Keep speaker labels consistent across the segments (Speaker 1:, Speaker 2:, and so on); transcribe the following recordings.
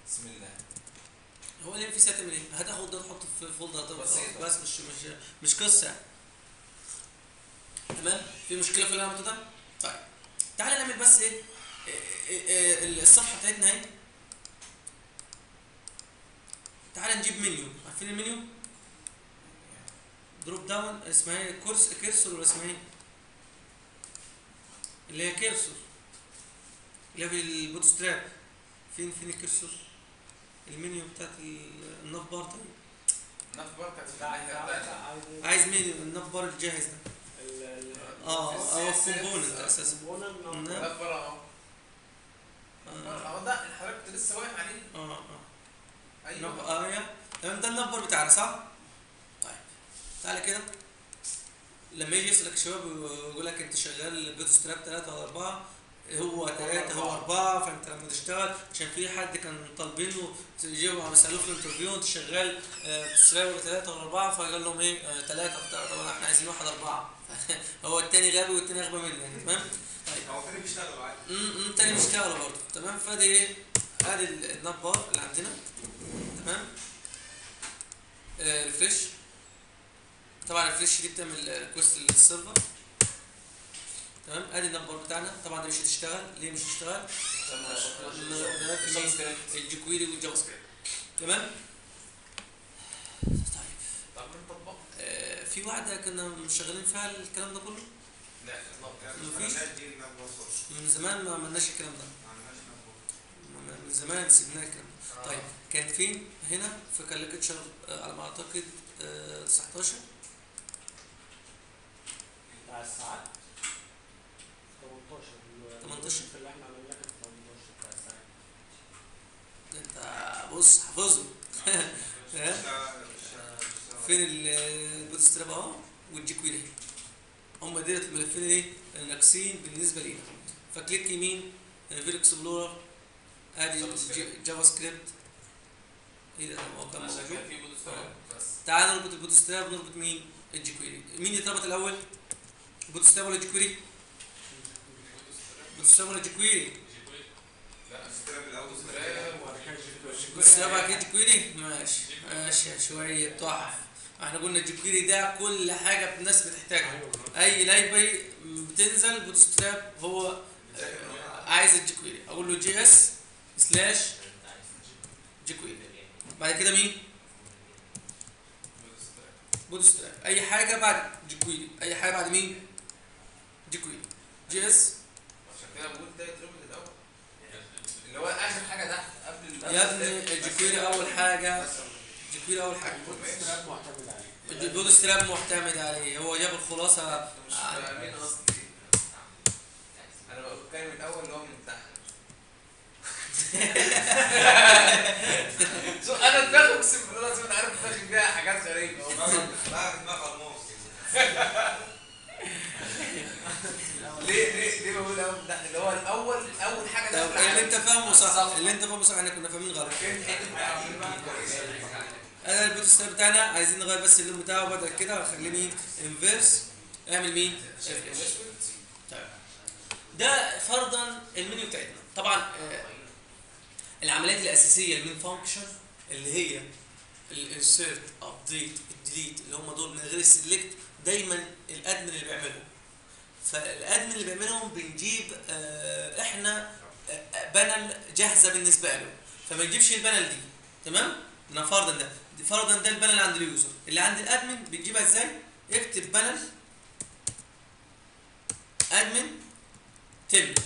Speaker 1: بسم الله.
Speaker 2: هو اللي في هتعمل ايه؟ هتاخد ده تحطه في فولدر
Speaker 1: بسيطة.
Speaker 2: بس مش قصه يعني. تمام؟ في مشكله في اللي انا عملته ده؟ طيب تعالى نعمل بس ايه؟ الصفحه بتاعتنا اهي. تعالى نجيب منيو، عارفين المنيو؟ دروب داون اسمها ايه؟ كيرسور ولا اسمها ايه؟ اللي هي كيرسور اللي هي في البوت ستراب. فين الكيرسور؟ المنيو بتاعت الناف بار طيب.
Speaker 1: ناف بار كانت
Speaker 2: عايز منيو الناف بار الجاهز ده. هو كومبوننت اساسا.
Speaker 1: ناف بار اهو ده اللي حضرتك كنت لسه واقف عليه. ايوه
Speaker 2: تمام ده النمبر بتاعنا صح؟ طيب تعالى كده لما يجي يسألك الشباب ويقول لك انت شغال بوت ستراب 3 ولا 4، هو 3 هو 4، فانت لما تشتغل عشان في حد كان طالبينه يجيبوا عم يسالوه في الانترفيو انت شغال بوت ستراب ولا 3 ولا 4، فقال لهم ايه 3 طبعا احنا عايزين واحد 4 هو الثاني غبي والثاني اغبى مني يعني. تمام؟ طيب
Speaker 1: هو الثاني بيشتغل عادي.
Speaker 2: الثاني بيشتغل برضه. تمام؟ فادي ايه؟ ادي النبار اللي عندنا. تمام؟ الفريش طبعا الفريش دي بتعمل ريكوست للسيرفر. تمام؟ ادي النمبر بتاعنا. طبعا ده مش هتشتغل. ليه مش هتشتغل؟ الجيكويري والجافا سكريبت. تمام؟
Speaker 1: طب نطبق.
Speaker 2: في واحده كنا شغالين فيها الكلام ده كله؟
Speaker 1: لا
Speaker 2: مفيش. من زمان ما عملناش الكلام ده. من زمان سيبناه الكلام ده. طيب كان فين؟ هنا في كالكتشر على ما اعتقد 19
Speaker 3: بتاع الساعات 18 اللي احنا عملناه كان 18 بتاع الساعات.
Speaker 2: انت بص حافظه. فين البوت ستراب اهو والجيكويري، هم ديت الملفين ايه ناقصين بالنسبه لينا. فكليك يمين فيل اكسبلورر ادي جافا سكريبت. ايه ده هو كان موجود
Speaker 1: في بوت ستراب بس.
Speaker 2: تعال نربط البوت ستراب. نربط مين؟ الجيكويري. مين يتربط الاول؟ البوت ستراب ولا الجيكويري؟ بوت ستراب ولا الجيكويري؟
Speaker 1: لا ستراب الاول.
Speaker 2: بوت ستراب بعد كده جيكويري. ماشي شويه تحف. احنا قلنا الجيكويري ده كل حاجه الناس بتحتاجها. اي لايبرري بتنزل بوت ستراب هو عايز الجيكويري. اقول له جي اس سلاش جيكويري. بعد كده مين؟ بوت ستراب. اي حاجه بعد جيكويري. اي حاجه بعد مين؟ جيكويري. جي اس.
Speaker 1: عشان كده بقول ده يتربط الاول اللي هو اخر حاجه تحت قبل
Speaker 2: يا ابني الجيكويري اول حاجه. جيكويري اول حاجه.
Speaker 3: البوت معتمد عليه.
Speaker 2: البوت ستراب معتمد عليه. هو جاب الخلاصه.
Speaker 1: مش فاهمين قصدي. انا بتكلم الاول اللي هو من تحت. شو انا دماغي اقسم بالله لازم عارف دماغي فيها حاجات غريبه.
Speaker 4: بقى دماغ الموس.
Speaker 1: ليه بقول الاول من تحت اللي هو اول حاجه
Speaker 2: طب اللي انت فاهمه صح. اللي انت فاهمه صح. احنا كنا فاهمين غلط. انا البوت ستراب بتاعنا عايزين نغير بس اللون بتاعه. بدل كده هخليه مين؟ انفيرس. اعمل مين؟ طيب ده فرضا المنيو بتاعتنا. طبعا العمليات الاساسيه المين فانكشن اللي هي الانسيرت ابديت الديليت اللي هم دول من غير السلكت دايما الادمن اللي بيعملهم. فالادمن اللي بيعملهم بنجيب احنا بانل جاهزه بالنسبه له، فما نجيبش البانل دي. تمام؟ انا فرضا ده البانل عند اليوزر. اللي عند الادمن بتجيبها ازاي؟ اكتب بانل ادمن تمبلت.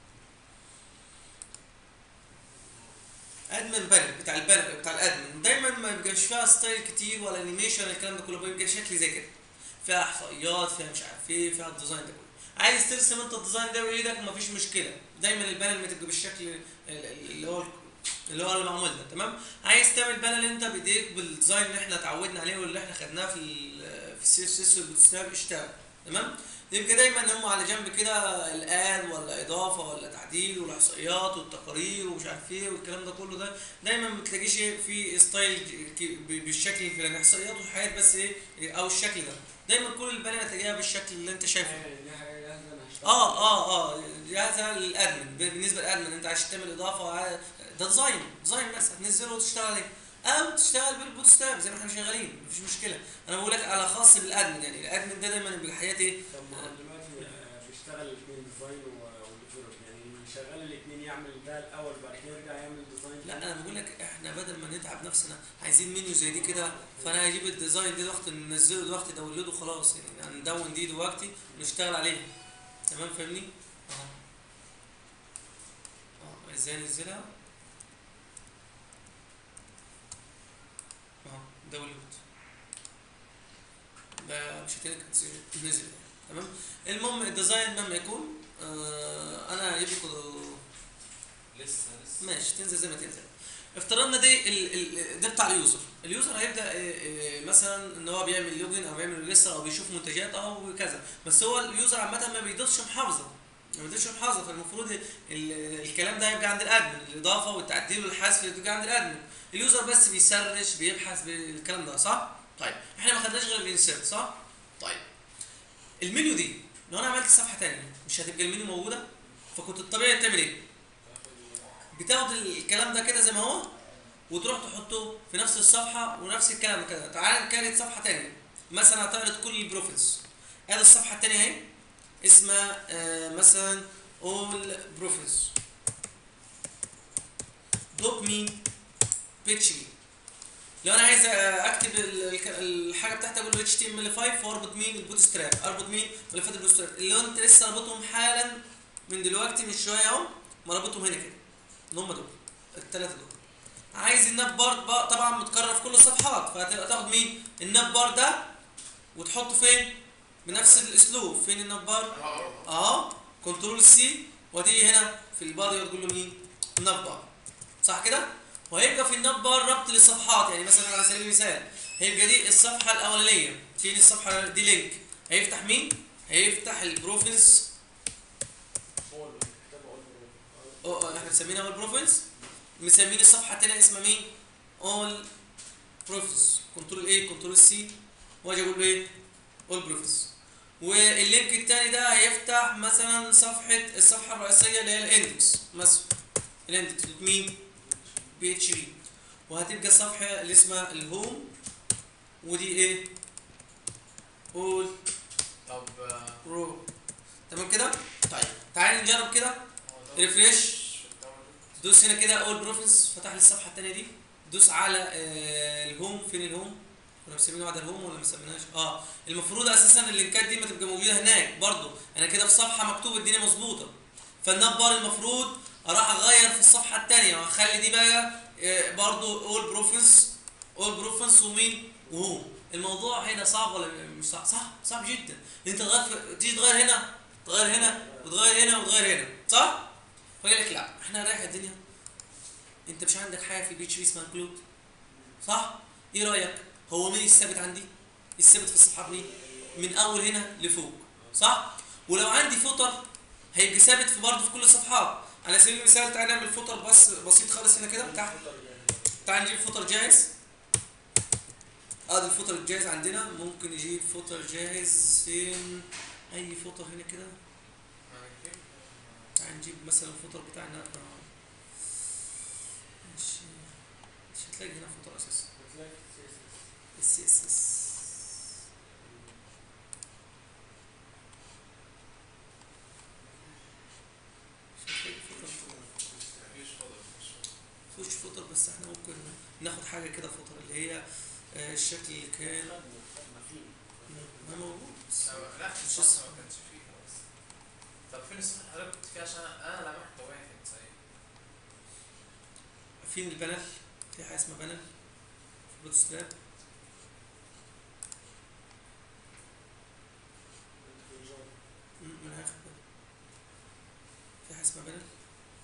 Speaker 2: ادمن بانل بتاع البانل بتاع الادمن دايما ما بيبقاش فيها ستايل كتير ولا انيميشن الكلام ده كله، بيبقى شكل زي كده فيها احصائيات فيها مش عارف ايه فيها الديزاين ده كله. عايز ترسم انت الديزاين ده بايدك مفيش مشكله. دايما البانل ما تبقى بالشكل اللي هو المعمول ده. تمام؟ عايز تعمل بانل انت بايديك بالديزاين اللي احنا اتعودنا عليه واللي احنا خدناه في السي اس اس والبوتستراب اشتغل. تمام؟ يبقى دايما هم على جنب كده الان ولا اضافه ولا تعديل والاحصائيات والتقارير ومش عارف ايه والكلام ده كله. ده دايما ما بتلاقيش في ستايل بالشكل الفلاني احصائيات وحاجات بس ايه او الشكل ده. دايما كل البنات هتلاقيها بالشكل اللي انت شايفه. جاهزه للادمن. بالنسبه للادمن انت عشان تعمل اضافه ده ديزاين بس هتنزله وتشتغل عليه، او تشتغل بالبوت ستراب زي ما احنا شغالين، مفيش مشكله. انا بقول لك على خاص بالادمن، يعني الادمن ده دايما بيبقى حياتي.
Speaker 3: طب ما هو دلوقتي بيشتغل الاثنين ديزاين وديفلوب، يعني شغال الاثنين يعمل ده الاول بعد كده يرجع يعمل ديزاين.
Speaker 2: لا انا بقول لك احنا بدل ما نتعب نفسنا عايزين منيو زي دي كده، فانا هجيب الديزاين دي دلوقتي ننزله دلوقتي داونلوده خلاص، يعني هندون دي دلوقتي ونشتغل عليها. تمام فاهمني؟ ازاي ننزلها؟ داونلود ده مش هتلاقي نزل. تمام. المهم الديزاين لما يكون انا هجيب لكم
Speaker 4: لسه
Speaker 2: ماشي تنزل زي ما تنزل. افترضنا دي ده بتاع اليوزر هيبدا مثلا ان هو بيعمل لوجن او بيعمل ريجستر او بيشوف منتجات او كذا، بس هو اليوزر عامه ما بيضيفش محافظه، فالمفروض الكلام ده هيبقى عند الادمن، الاضافه والتعديل والحذف بيبقى عند الادمن. اليوزر بس بيسرش بيبحث بالكلام ده صح؟ طيب احنا ما خدناش غير الانسيرت صح؟ طيب المنيو دي لو انا عملت صفحه ثانيه مش هتبقى المنيو موجوده، فكنت الطبيعي تعمل ايه؟ بتاخد الكلام ده كده زي ما هو وتروح تحطه في نفس الصفحه ونفس الكلام كده. تعال نكريت صفحه ثانيه مثلا هتعرض كل البروفيلز. ادي الصفحه الثانيه اهي اسمها مثلا all profiles دوت مين بيتش مين. لو انا عايز اكتب الحاجه بتاعتي اقول له HTML5 واربط مين البوت ستراب، اربط مين ملفات البوت ستراب اللي انت لسه رابطهم حالا من دلوقتي من شويه اهو، مربطهم هنا كده اللي هم دول الثلاثه دول. عايز الناب بار طبعا متكرر في كل الصفحات، فهتاخد مين الناب بار ده وتحطه فين بنفس الاسلوب. فين الناب بار؟ كنترول سي وتيجي هنا في البادي وتقول له مين الناب بار صح كده. وهيبقى في الناب بار ربط للصفحات، يعني مثلا على سبيل المثال هيبقى دي الصفحه الاولانيه، فين الصفحه دي لينك هيفتح مين؟ هيفتح البروفيلز. احنا مسمينها اول بروفيلز، مسمين الصفحه الثانيه اسمها مين؟ اول بروفيلز. كنترول كنترول سي واجي اقول له ايه؟ اول بروفيلز. واللينك الثاني ده هيفتح مثلا الصفحه الرئيسيه اللي هي الاندكس مثلا، الاندكس مين؟ PHP. وهتبقى الصفحه اللي اسمها الهوم ودي ايه؟ all
Speaker 1: طب
Speaker 2: رو. تمام كده؟ طيب تعالى نجرب كده ريفريش. دوس هنا كده اول بروفيلز فتح لي الصفحه الثانيه دي. دوس على الهوم. فين الهوم؟ كنا مسمينه بعد الهوم ولا ما سميناش؟ المفروض اساسا اللينكات دي ما تبقى موجوده هناك برضو. انا كده في صفحه مكتوب الدنيا مظبوطه، فالناب بار المفروض اروح اغير في الصفحه الثانيه واخلي دي بقى برضو اول بروفيلز ومين وهوم. الموضوع هنا صعب ولا مش صعب؟ صعب جدا. انت تيجي تغير هنا تغير هنا وتغير هنا وتغير هنا صح؟ فقال لك لا احنا رايح الدنيا، انت مش عندك حاجه في PHP اسمها انكلود صح؟ ايه رايك؟ هو مين الثابت عندي؟ الثابت في الصفحه مين؟ من اول هنا لفوق صح؟ ولو عندي فوتر هيبقى ثابت في برضه في كل الصفحات. على سبيل المثال تعالى نعمل فوتر بس بسيط خالص هنا كده تحت. تعالى نجيب فوتر جاهز. ادي الفوتر الجاهز عندنا. ممكن نجيب فوتر جاهز فين؟ اي فوتر هنا كده. تعالى نجيب مثلا الفوتر بتاعنا مش هتلاقي هنا فوتر اساسا. CSS مفيش فوتر، بس احنا ممكن ناخد حاجه كده فوتر اللي هي الشكل اللي كان ما موجود.
Speaker 1: لا مش لسه ما كانش فيه خالص. طب فين الصفحه اللي حضرتك كنت فيها عشان انا لمحت واحد صحيح.
Speaker 2: فين البانل؟ في حاجه اسمها بانل في بوت ستراب. من هاخد بالي في حاجه اسمها بانل.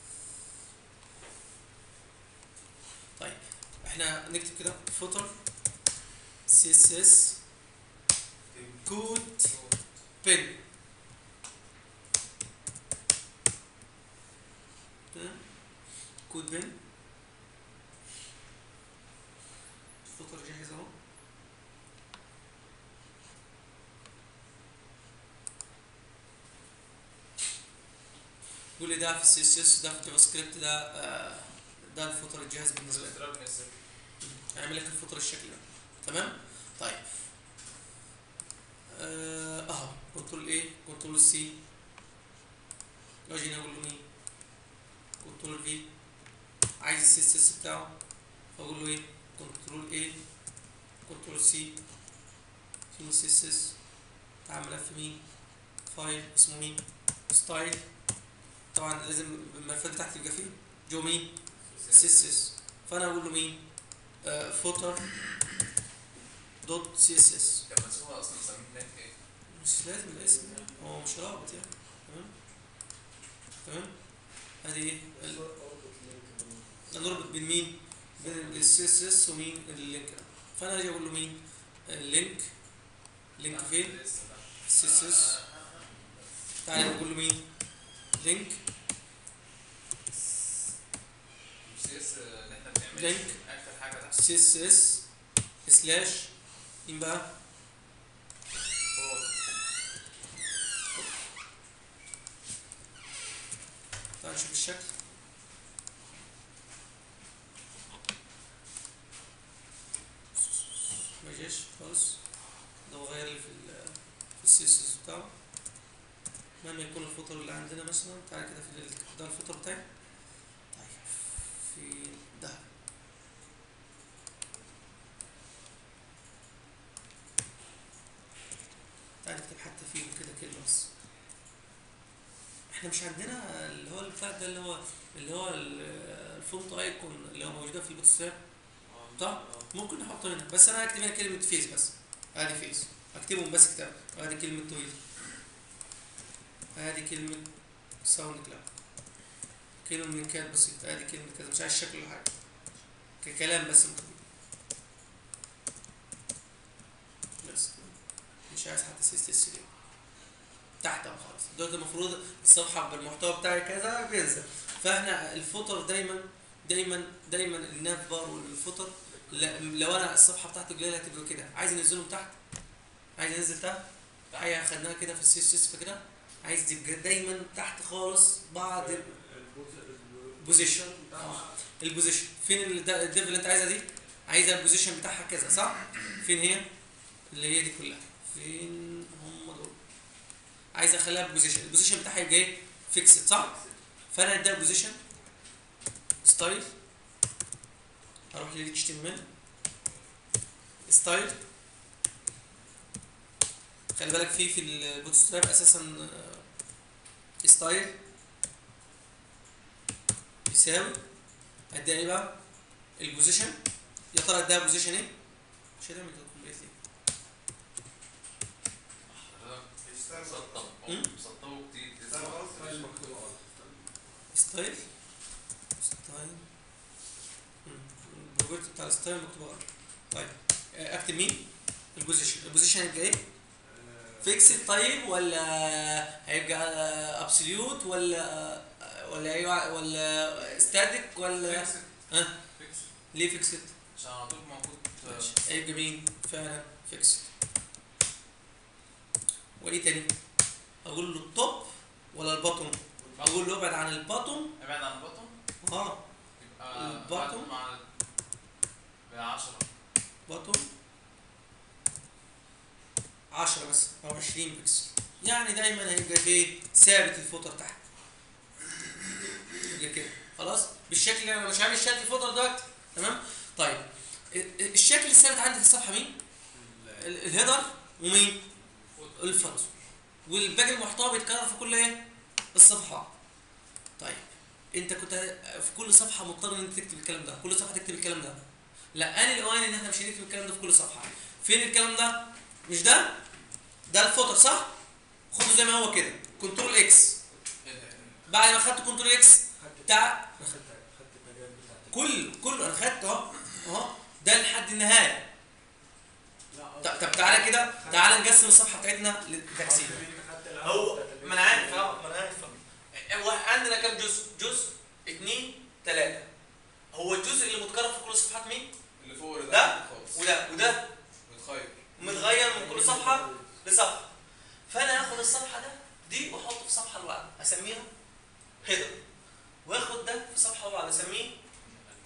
Speaker 2: طيب احنا نكتب كده فوتر CSS كود بن كود بن. الفوتر جاهز اهو. قول لي ده في CSS ده في جافا سكريبت ده ده الفوتر الجاهز بالنسبه لك.
Speaker 1: الاشتراك نزل.
Speaker 2: هيعمل لك الفوتر الشكل ده. تمام؟ طيب اهو كنترول ايه، كنترول سي، واجي هنا اقول له مين؟ كنترول في، عايز السي اس اس بتاعه فاقول له ايه؟ كنترول ايه، كنترول سي، فين السي اس اس؟ بتاع ملف مين؟ فايل اسمه مين؟ ستايل. طبعا لازم الملفات بتاعتي تبقى فيه جو مين؟ سي اس اس. فانا اقول له مين؟ فوتر دوت سي اس اس.
Speaker 1: طب بس هو اصلا مسميه هناك ايه؟
Speaker 2: مش لازم الاسم، هو مش رابط يعني. تمام؟ تمام؟ ادي ايه؟ نربط بين مين؟ بين السي اس اس ومين؟ اللينك ده. فانا اجي اقول له مين؟ اللينك. لينك فين؟ السي اس اس. تعالى نقول له مين؟ لينك
Speaker 1: سي اس اللي احنا بنعمله
Speaker 2: لينك
Speaker 1: اخر حاجه تحت
Speaker 2: سي اس اس سلاش مين بقى؟ تعال نشوف الشكل. ما جاش خالص. ده غير لي في السي اس اس بتاعه. مهما يكون الفوتر اللي عندنا مثلا، تعالى كده في ده الفوتر بتاعي. طيب في ده تعالى نكتب حتى فيه كده كلمة بس. احنا مش عندنا اللي هو البتاع ده اللي هو الفونت ايكون اللي هو موجوده في البوتستراب، صح؟ ممكن نحطه هنا، بس انا هكتب هنا كلمه فيس بس. ادي فيس، اكتبهم بس كتاب. ادي كلمه تويتر، ادي كلمه ساوند كلاود، كلمه من كات بسيط، ادي كلمه كذا، مش عايز شكل ولا حاجه، ككلام بس مكتوب بس، مش عايز حتى سي اس دي تحت خالص. دلوقتي المفروض الصفحه بالمحتوى بتاعي كذا بينزل. فاحنا الفوتر دايما الناف بار والفوتر، لو انا الصفحه بتاعتي قليله هتبقى كده، عايز انزلهم تحت، عايز انزل تحت، حاجه خدناها كده في السي اس اس فكده، عايز تبقى دايما تحت خالص بعد البوزيشن. البوزيشن فين الديف اللي انت عايزها دي؟ عايزها البوزيشن بتاعها كذا، صح؟ فين هي؟ اللي هي دي كلها، فين هم دول؟ عايز اخليها البوزيشن بتاعها يبقى ايه؟ فيكسد، صح؟ فانا اديها بوزيشن ستايل، اروح ل HTML ستايل. خلي بالك في البوتستراب اساسا ستايل يساوي اديها ايه بقى؟ البوزيشن. يا ترى اديها بوزيشن ايه؟ مش هنعمل كده كومبليتلي.
Speaker 1: سطبوا كتير.
Speaker 2: ستايل البروبرتي بتاع الستايل مكتوب غلط. طيب اكتب مين؟ البوزيشن هيبقى ايه؟ فيكسد طيب، ولا هيبقى ابسوليوت، ولا ستاتيك، ولا
Speaker 1: فيكسد.
Speaker 2: ها؟
Speaker 1: فيكسد
Speaker 2: ليه فيكسد؟
Speaker 1: عشان على طول موجود.
Speaker 2: هيبقى مين؟ فعلا فيكسد. وايه تاني؟ اقول له التوب ولا الباطن؟ اقول له ابعد عن الباطن.
Speaker 1: ابعد عن البطن.
Speaker 2: يبقى
Speaker 1: يبقى
Speaker 2: الباطن
Speaker 1: مع 10
Speaker 2: باطن 10 مثلا او 20 بكسل، يعني دايما هيبقى فيه ثابت الفوتر تحت. يبقى كده خلاص بالشكل اللي انا مش عامل شكل الفوتر دلوقتي. تمام؟ طيب الشكل الثابت عندي في الصفحه مين؟ الهيدر ومين؟ الفوتر. والباقي المحتوى بيتكرر في كل ايه؟ الصفحه. طيب انت كنت في كل صفحه مضطر ان انت تكتب الكلام ده، كل صفحه تكتب الكلام ده. لا، انا الاوان ان احنا مش هنكتب الكلام ده في كل صفحه. فين الكلام ده؟ مش ده الفوتر، صح؟ خده زي ما هو كده، كنترول اكس. بعد ما خدت كنترول اكس بتاع كله انا خدته اهو ده لحد النهايه. طب تعالى كده، تعالى نقسم الصفحه بتاعتنا لتقسيم. هو ما انا عارف هو عندنا كام جزء؟ جزء 2 3. هو الجزء اللي متكرر في كل الصفحات مين؟
Speaker 1: اللي فوق
Speaker 2: ده وده متغير من كل صفحه لصفحه. فانا هاخد الصفحه دي واحطه في صفحه لوحدها اسميها هيدر، واخد ده في صفحه لوحدها اسميه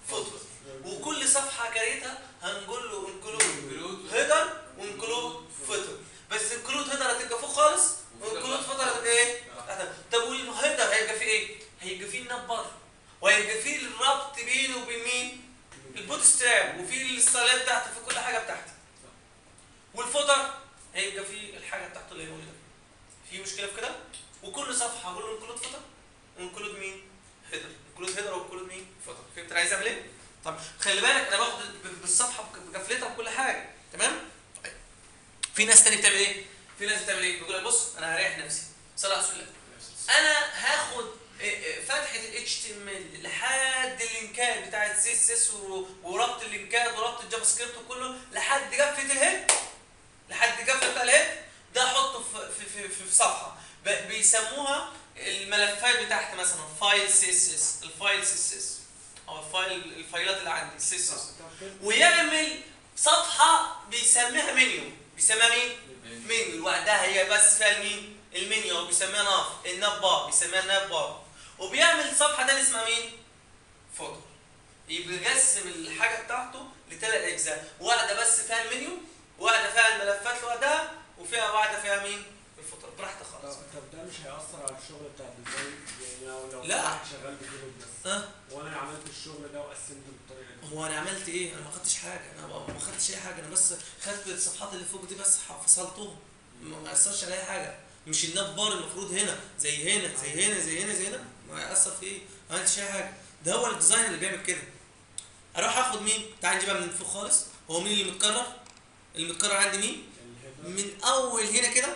Speaker 2: الفوت ستراب وفي الستايلات بتاعته في كل حاجه بتاعتي. والفوتر هيبقى فيه الحاجه بتاعته اللي هي موجوده. في مشكله في كده؟ وكل صفحه هقول له انكلود فوتر وانكلود مين؟ هيدر. انكلود هيدر وانكلود مين؟ فوتر. فهمت انا عايز اعمل ايه؟ طب خلي بالك انا باخد بالصفحه بقفلتها وكل حاجه، تمام؟ طيب. في ناس تاني بتعمل ايه؟ في ناس بتعمل ايه؟ بيقول لك بص انا هريح نفسي. صلى على رسول الله. انا هاخد فتحه ال HTML لحد اللينكات بتاعت CSS وربط اللينكات وربط الجافا سكريبت وكله لحد قفله الهيد، لحد قفله بتاع الهيد ده احطه في صفحه بيسموها الملفات بتاعت مثلا فايل CSS، الفايل CSS او الفايلات اللي عندي CSS، ويعمل صفحه بيسميها منيو. بيسميها مين؟ منيو لوحدها هي بس فيها المين؟ المنيو، او بيسميها ناف، الناف بار، بيسميها الناف بار. وبيعمل الصفحه ده اللي اسمها مين؟ فوتر. يبقى يقسم الحاجه بتاعته لثلاث اجزاء، واحده بس فيها المنيو، واحده فيها الملفات لوحدها، وفيها واحده فيها مين؟ الفوتر. براحتك خالص.
Speaker 3: طب ده مش هيأثر على الشغل بتاع الديزاين؟ يعني لو
Speaker 2: لا.
Speaker 3: واحد شغال بديفلوب بس وانا عملت الشغل ده وقسمته بالطريقه دي.
Speaker 2: هو انا عملت ايه؟ انا ما خدتش حاجه، انا ما خدتش اي حاجه، انا بس خدت الصفحات اللي فوق دي بس فصلتهم، ما اثرش على اي حاجه. مش الناف بار المفروض هنا زي هنا زي هنا زي هنا زي هنا، ما هيأثر في ايه؟ ما عملتش اي حاجه. ده هو الديزاين اللي بيعمل كده. اروح اخد مين؟ تعال نجيبها من فوق خالص. هو مين اللي متكرر؟ اللي متكرر عندي مين؟ من اول هنا كده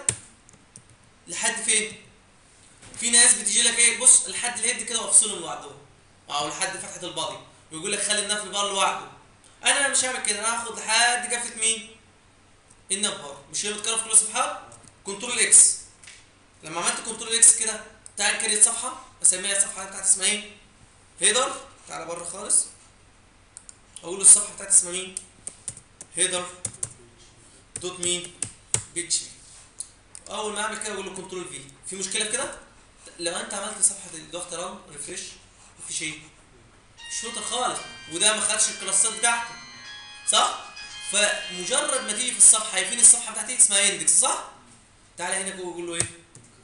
Speaker 2: لحد فين؟ في ناس بتيجي لك ايه؟ بص لحد الهيد كده وافصلهم لوحدهم، او لحد فتحه البادي، ويقول لك خلي الناف بار لوحده. انا مش هعمل كده، انا هاخد لحد قفله مين؟ الناف بار. مش هي متكرر في كل الصفحات؟ كنترول اكس. لما عملت كنترول اكس كده تعال كريت صفحه، اسميها الصفحه بتاعتي اسمها ايه؟ هيدر. تعالى بره خالص، اقول له الصفحه بتاعتي اسمها مين؟ هيدر دوت مين؟ بيتش. اول ما اعمل كده اقول له كنترول في. في مشكله في كده؟ لو انت عملت صفحه ضغط ران ريفريش مفيش ايه؟ مش فوتر خالص، وده ما خدش الكلاسات بتاعته، صح؟ فمجرد ما تيجي في الصفحه هيفين الصفحه بتاعتي اسمها اندكس، صح؟ تعالى هنا جوه قول له ايه؟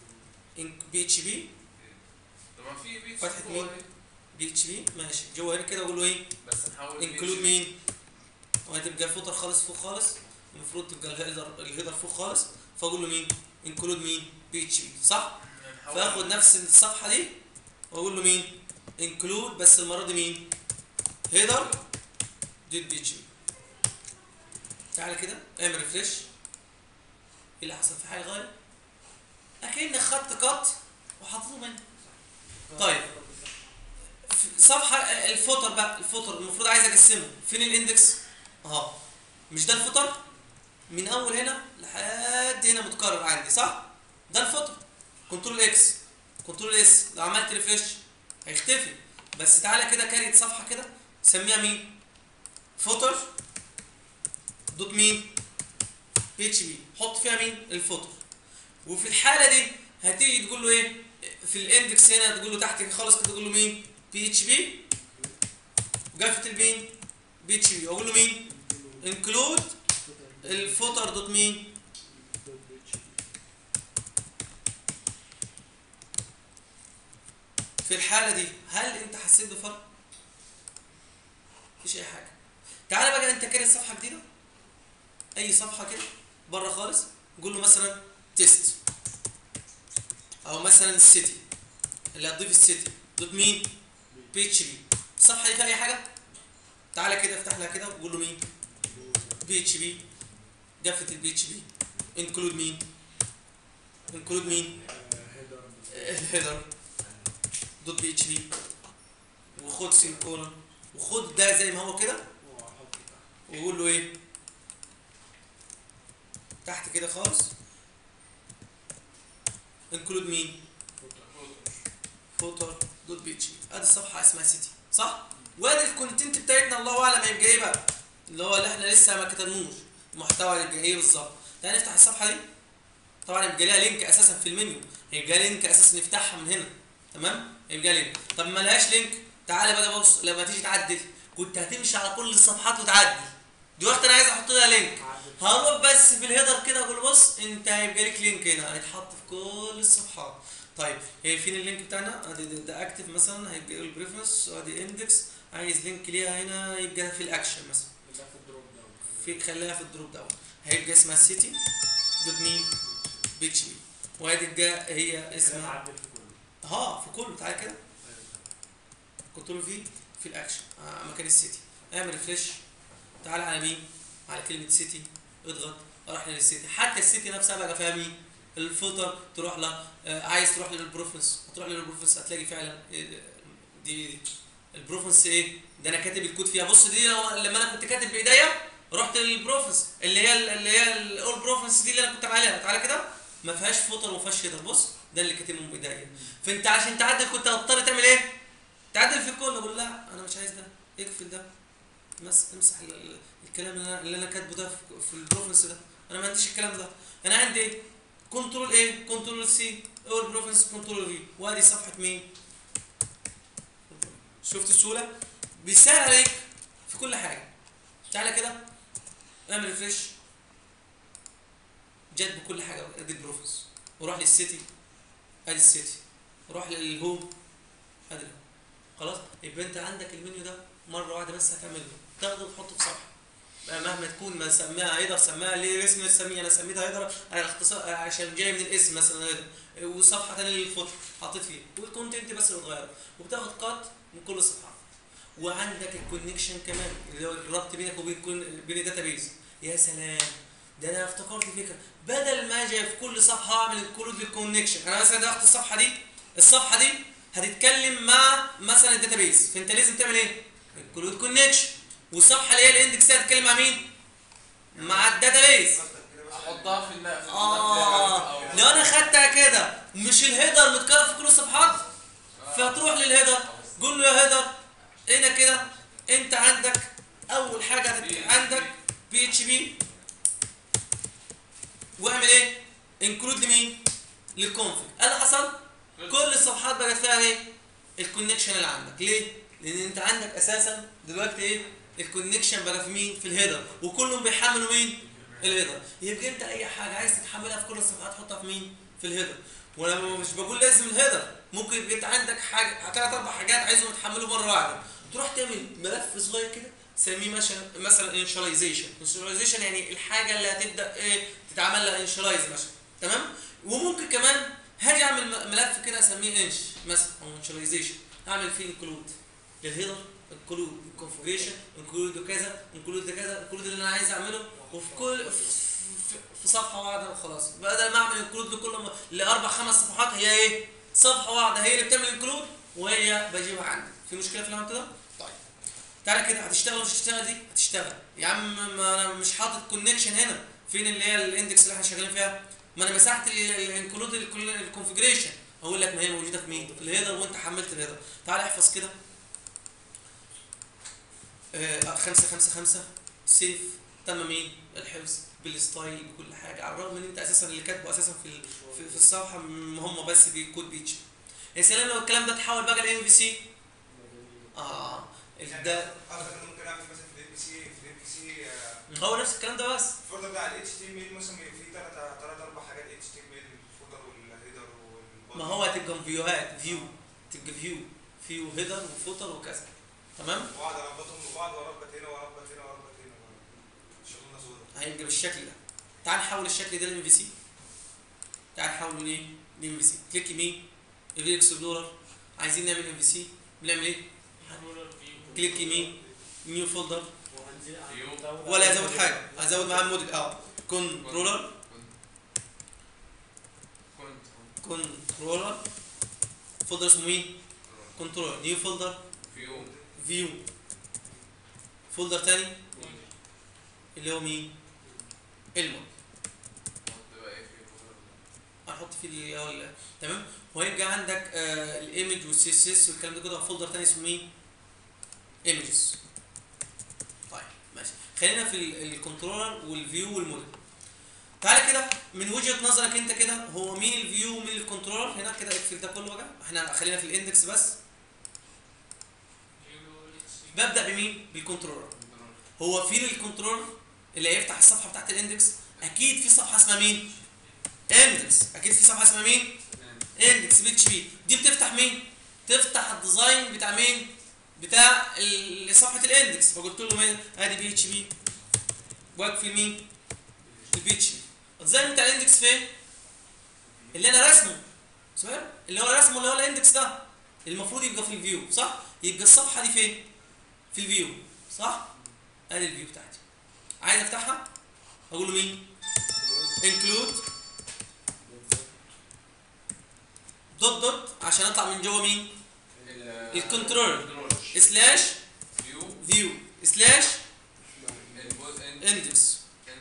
Speaker 2: بي اتش بي.
Speaker 1: طبعا في بي
Speaker 2: فتحه مين؟ بي اتش بي. ماشي. جوه هنا كده اقول له ايه؟
Speaker 1: بس نحاول
Speaker 2: انكلود مين؟ وهتبقى الفوتر خالص فوق خالص، المفروض تبقى الهيدر فوق خالص، فاقول له مين؟ انكلود مين؟ بي اتش بي، صح؟ فاخد نفس الصفحه دي واقول له مين؟ انكلود، بس المره دي مين؟ هيدر دوت بي اتش بي. تعالى كده اعمل ريفريش. ايه اللي حصل؟ في حاجه غير؟ اكنك خدت قط وحطيته منه. طيب صفحه الفوتر بقى، الفوتر المفروض عايز اقسمه. فين الاندكس؟ اهو. مش ده الفوتر؟ من اول هنا لحد هنا متكرر عندي، صح؟ ده الفوتر. كنترول اكس، كنترول اس، لو عملت ريفريش هيختفي. بس تعالى كده كاريت صفحه كده سميها مين؟ فوتر دوت مين؟ بي اتش بي. حط فيها مين؟ الفوتر. وفي الحاله دي هتيجي تقول له ايه؟ في الاندكس هنا تقول له تحت خالص كده تقول له مين؟ بي اتش بي. وقفت المين؟ بي اتش بي. واقول له مين؟ انكلود الفوتر دوت مين؟ في الحاله دي هل انت حسيت بفرق؟ مفيش اي حاجه. تعالى بقى انت كاري صفحه جديده، اي صفحه كده بره خالص، قول له مثلا تيست، او مثلا السيتي، اللي هتضيف السيتي دوت مين؟ بي اتش بي. الصفحه دي فيها اي حاجه؟ تعالى كده افتح لها كده وقول له مين؟ بي اتش بي. قفله البي اتش بي. انكلود مين؟ انكلود مين؟ الهيدر دوت بي اتش بي. وخد سيمكولون، وخد ده زي ما هو كده وقول له ايه؟ تحت كده خالص انكلود مين؟ فوتر دوت بي اتش بي. ادي الصفحه اسمها سيتي، صح؟ وادي الكونتنت بتاعتنا الله اعلم هيبقى ايه بقى؟ اللي هو اللي احنا لسه ما كتبناش المحتوى هيبقى ايه بالظبط. تعالى نفتح الصفحه دي. طبعا هيبقى لها لينك اساسا في المنيو، هيبقى لينك اساسا نفتحها من هنا، تمام؟ هيبقى لينك. طب ما لهاش لينك، تعالى بقى بص لما تيجي تعدل كنت هتمشي على كل الصفحات وتعدل. دلوقتي انا عايز احط لها لينك، هروح بس في الهيدر كده اقول بص انت هيبقى لك لينك هنا هيتحط في كل الصفحات. طيب هي فين اللينك بتاعنا؟ ادي ده اكتف مثلا، هيبقى البريفرنس، وادي اندكس، عايز لينك ليها هنا يبقى في الاكشن مثلا،
Speaker 3: يبقى في الدروب داون.
Speaker 2: خليها في الدروب داون، هيبقى اسمها سيتي دوت مين بي اتش بي، وهتبقى هي
Speaker 3: كده
Speaker 2: اسمها
Speaker 3: اتعدل في كله.
Speaker 2: في كله. تعالى كده كنترول في الاكشن مكان السيتي، اعمل ريفريش، تعالى على مين؟ على كلمه سيتي، اضغط رحنا للسيتي، حتى السيتي نفسها بقى فيها مين؟ الفوتر، تروح له عايز تروح للبروفنس، هتروح للبروفنس هتلاقي فعلا دي البروفنس ايه؟ ده انا كاتب الكود فيها. بص دي لما انا كنت كاتب بايديا رحت للبروفنس اللي هي الاول بروفنس دي اللي انا كنت عليها، تعالى كده ما فيهاش فوتر وما فيهاش هيدر، بص ده اللي كاتبهم بايديا. فانت عشان تعدل كنت هتضطر تعمل ايه؟ تعدل في الكود. اقول لا انا مش عايز ده، اقفل ده، امسح الكلام اللي انا كاتبه ده في البروفنس ده، انا ما عنديش الكلام ده. انا عندي كنترول ايه؟ كنترول سي اول بروفنس كنترول في، وادي صفحه مين؟ شفت السهوله؟ بيسهل عليك في كل حاجه. تعالى كده اعمل ريفريش، جت بكل حاجه، ادي البروفنس، وروح للسيتي ادي السيتي، وروح للهوم ادي الهوم. خلاص يبقى انت عندك المنيو ده مره واحده بس هتعمله، تاخده وتحطه في صفحه مهما تكون، ما سميها هيدر سميها ليه اسم تسميها، انا سميتها هيدر على اختصار عشان جاي من الاسم مثلا هيدر، وصفحه ثانيه للفوتر حطيت فيه، والكونتنت بس اللي اتغير، وبتاخد قط من كل صفحه. وعندك الكونكشن كمان اللي هو الربط بينك وبين الداتابيز. يا سلام، ده انا افتكرت فكره، بدل ما اجي في كل صفحه اعمل انكلود للكونكشن، انا مثلا اخد الصفحه دي هتتكلم مع مثلا الداتابيز، فانت لازم تعمل ايه؟ انكلود كونكشن، والصفحه اللي هي الاندكس دي هتتكلم مع مين؟ مع الداتابيز.
Speaker 1: احطها في
Speaker 2: لو انا خدتها كده مش الهيدر متكرر في كل الصفحات، فتروح للهيدر قول له يا هيدر هنا كده انت عندك اول حاجه عندك بي اتش بي، واعمل ايه؟ انكلود لمين؟ للكونفج. ايه اللي حصل؟ كل الصفحات بقت فيها ايه؟ الكونكشن اللي عندك. ليه؟ لان انت عندك اساسا دلوقتي ايه؟ الكونكشن بقى في مين؟ في الهيدر، وكلهم بيحملوا مين؟ الهيدر. يبقى انت اي حاجه عايز تحملها في كل الصفحات حطها في مين؟ في الهيدر. وانا مش بقول لازم الهيدر، ممكن يبقى انت عندك حاجه 3 4 حاجات عايزهم يتحملوا مره واحده، تروح تعمل ملف صغير كده تسميه مثلا انشاليزيشن، يعني الحاجه اللي هتبدا ايه؟ تتعمل لها انشلايز مثلا، تمام؟ وممكن كمان هاجي اعمل ملف كده اسميه انش مثلا او انشاليزيشن، اعمل فيه انكلود للهيدر، انكلود الكونفيجريشن، انكلود كذا، انكلود كذا، انكلود اللي انا عايز اعمله، وفي كل في صفحه واحده وخلاص. بدل ما اعمل انكلود ل 4 5 صفحات، هي ايه؟ صفحه واحده هي اللي بتعمل انكلود وهي بجيبها عندي. في مشكله في اللي عملته ده؟ طيب تعالى كده هتشتغل مش هتشتغل؟ دي هتشتغل يا عم، ما انا مش حاطط كونكشن هنا، فين اللي هي الاندكس اللي احنا شغالين فيها؟ ما انا مسحت الانكلود الكونفيجريشن، اقول لك ما هي موجوده في مين؟ في الهيدر، وانت حملت الهيدر. تعالى احفظ كده 555 سيف، تم مين؟ الحفظ بالستايل بكل حاجه، على الرغم ان انت اساسا اللي كاتبه اساسا في الصفحه هم بس بكود بيتش. يا سلام لو الكلام ده اتحول بقى لام في سي. ده
Speaker 4: ممكن اعمل مثلا في الام بي سي
Speaker 2: هو نفس الكلام ده، بس
Speaker 4: الفولدر بتاع الاتش تي ام ال مثلا فيه 3 4 حاجات اتش تي ام ال، الفولدر والهيدر
Speaker 2: ما هو هتبقى فيوهات، تبقى فيو هيدر وفوتر وكذا، تمام؟
Speaker 4: واقعد اربطهم ببعض واربط هنا واربط هنا واربط هنا، شغلنا سودا.
Speaker 2: هيبقى بالشكل ده. تعال نحول الشكل ده لام في سي. تعال نحوله لايه؟ لام في سي. كليك يمين في اكسبلورر، عايزين نعمل ام في سي، بنعمل ايه؟ كليك يمين نيو فولدر، ولا ازود حاجه، ازود معاه موديل كنترولر فولدر اسمه مين؟ كنترولر، نيو فولدر فيو، فولدر تاني اللي هو مين؟ المود، هنحط فيه اللي هو تمام. وهيبقى عندك الايمج والسي اس اس والكلام ده كده، فولدر تاني اسمه مين؟ ايمجز. طيب ماشي، خلينا في الكنترولر والفيو والموديل. تعالى كده من وجهه نظرك انت كده، هو مين الفيو ومين الكنترولر؟ هنا كده اقفل ده كله بقى، احنا خلينا في الاندكس بس. ببدا بمين؟ بالكنترولر. هو فين الكنترولر اللي هيفتح الصفحه بتاعت الاندكس؟ اكيد في صفحه اسمها مين؟ اندكس. اكيد في صفحه اسمها مين؟ اندكس بي اتش بي. دي بتفتح مين؟ تفتح الديزاين بتاع مين؟ بتاع صفحه الاندكس، فقلت له مين؟ ادي بي اتش بي، واقفل مين؟ البي اتش بي. الديزاين بتاع الاندكس فين؟ اللي انا رسمه، سمعت؟ اللي هو رسمه اللي هو الاندكس ده المفروض يبقى في الفيو، صح؟ يبقى الصفحه دي فين؟ في الفيو، صح؟ ادي الفيو بتاعتي. عايز افتحها اقول له مين؟ انكلود دوت دوت عشان اطلع من جوه مين؟ الكنترول سلاش فيو سلاش اندكس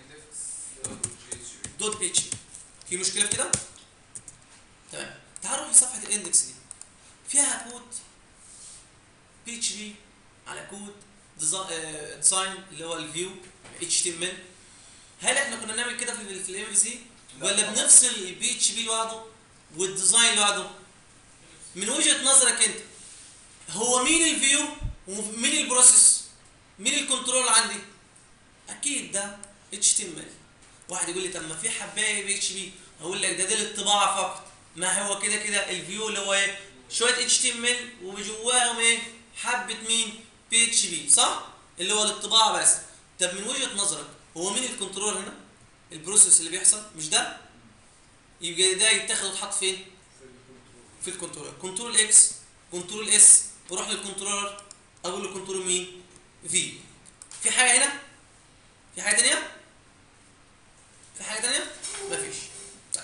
Speaker 2: دوت بي اتش بي. في مشكله في كده؟ تمام. تعالوا نروح لصفحه الاندكس دي، فيها كود بي اتش بي على كود ديزاين اللي هو الفيو اتش تي ام ال. هل احنا كنا بنعمل كده في الام في سي ولا بنفصل البي اتش بي لوحده والديزاين لوحده؟ من وجهه نظرك انت هو مين الفيو ومين البروسيس؟ مين الكنترول عندي؟ اكيد ده اتش تي ام ال. واحد يقول لي طب ما في حبايه بي اتش بي، اقول لك ده دي الطباعه فقط. ما هو كده كده الفيو اللي هو ايه؟ شويه اتش تي ام ال وجواهم ايه؟ حبه مين؟ بي اتش بي، صح؟ اللي هو للطباعه بس. طب من وجهه نظرك هو مين الكنترول هنا؟ البروسيس اللي بيحصل مش ده؟ يبقى ده يتاخد ويتحط فين؟ في الكنترول. كنترول اكس، كنترول اس، واروح للكنترولر اقول له كنترول مين؟ في. في حاجه هنا؟ في حاجه ثانيه؟ في حاجه ثانيه؟ مفيش. طيب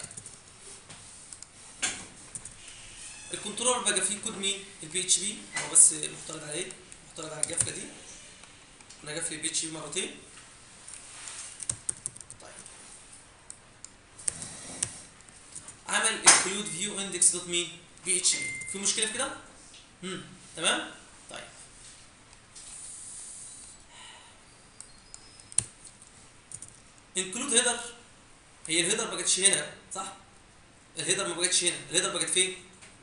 Speaker 2: الكنترولر بقى فيه كود مين؟ البي اتش بي، هو بس معترض عليه، معترض على الجفله دي. انا جفل البي اتش بي مرتين. عمل include view index دوت مين؟ بي اتش بي. في مشكله في كده؟ تمام؟ طيب include header، هي الهيدر ما بقتش هنا، صح؟ الهيدر ما بقتش هنا، الهيدر بقت فين؟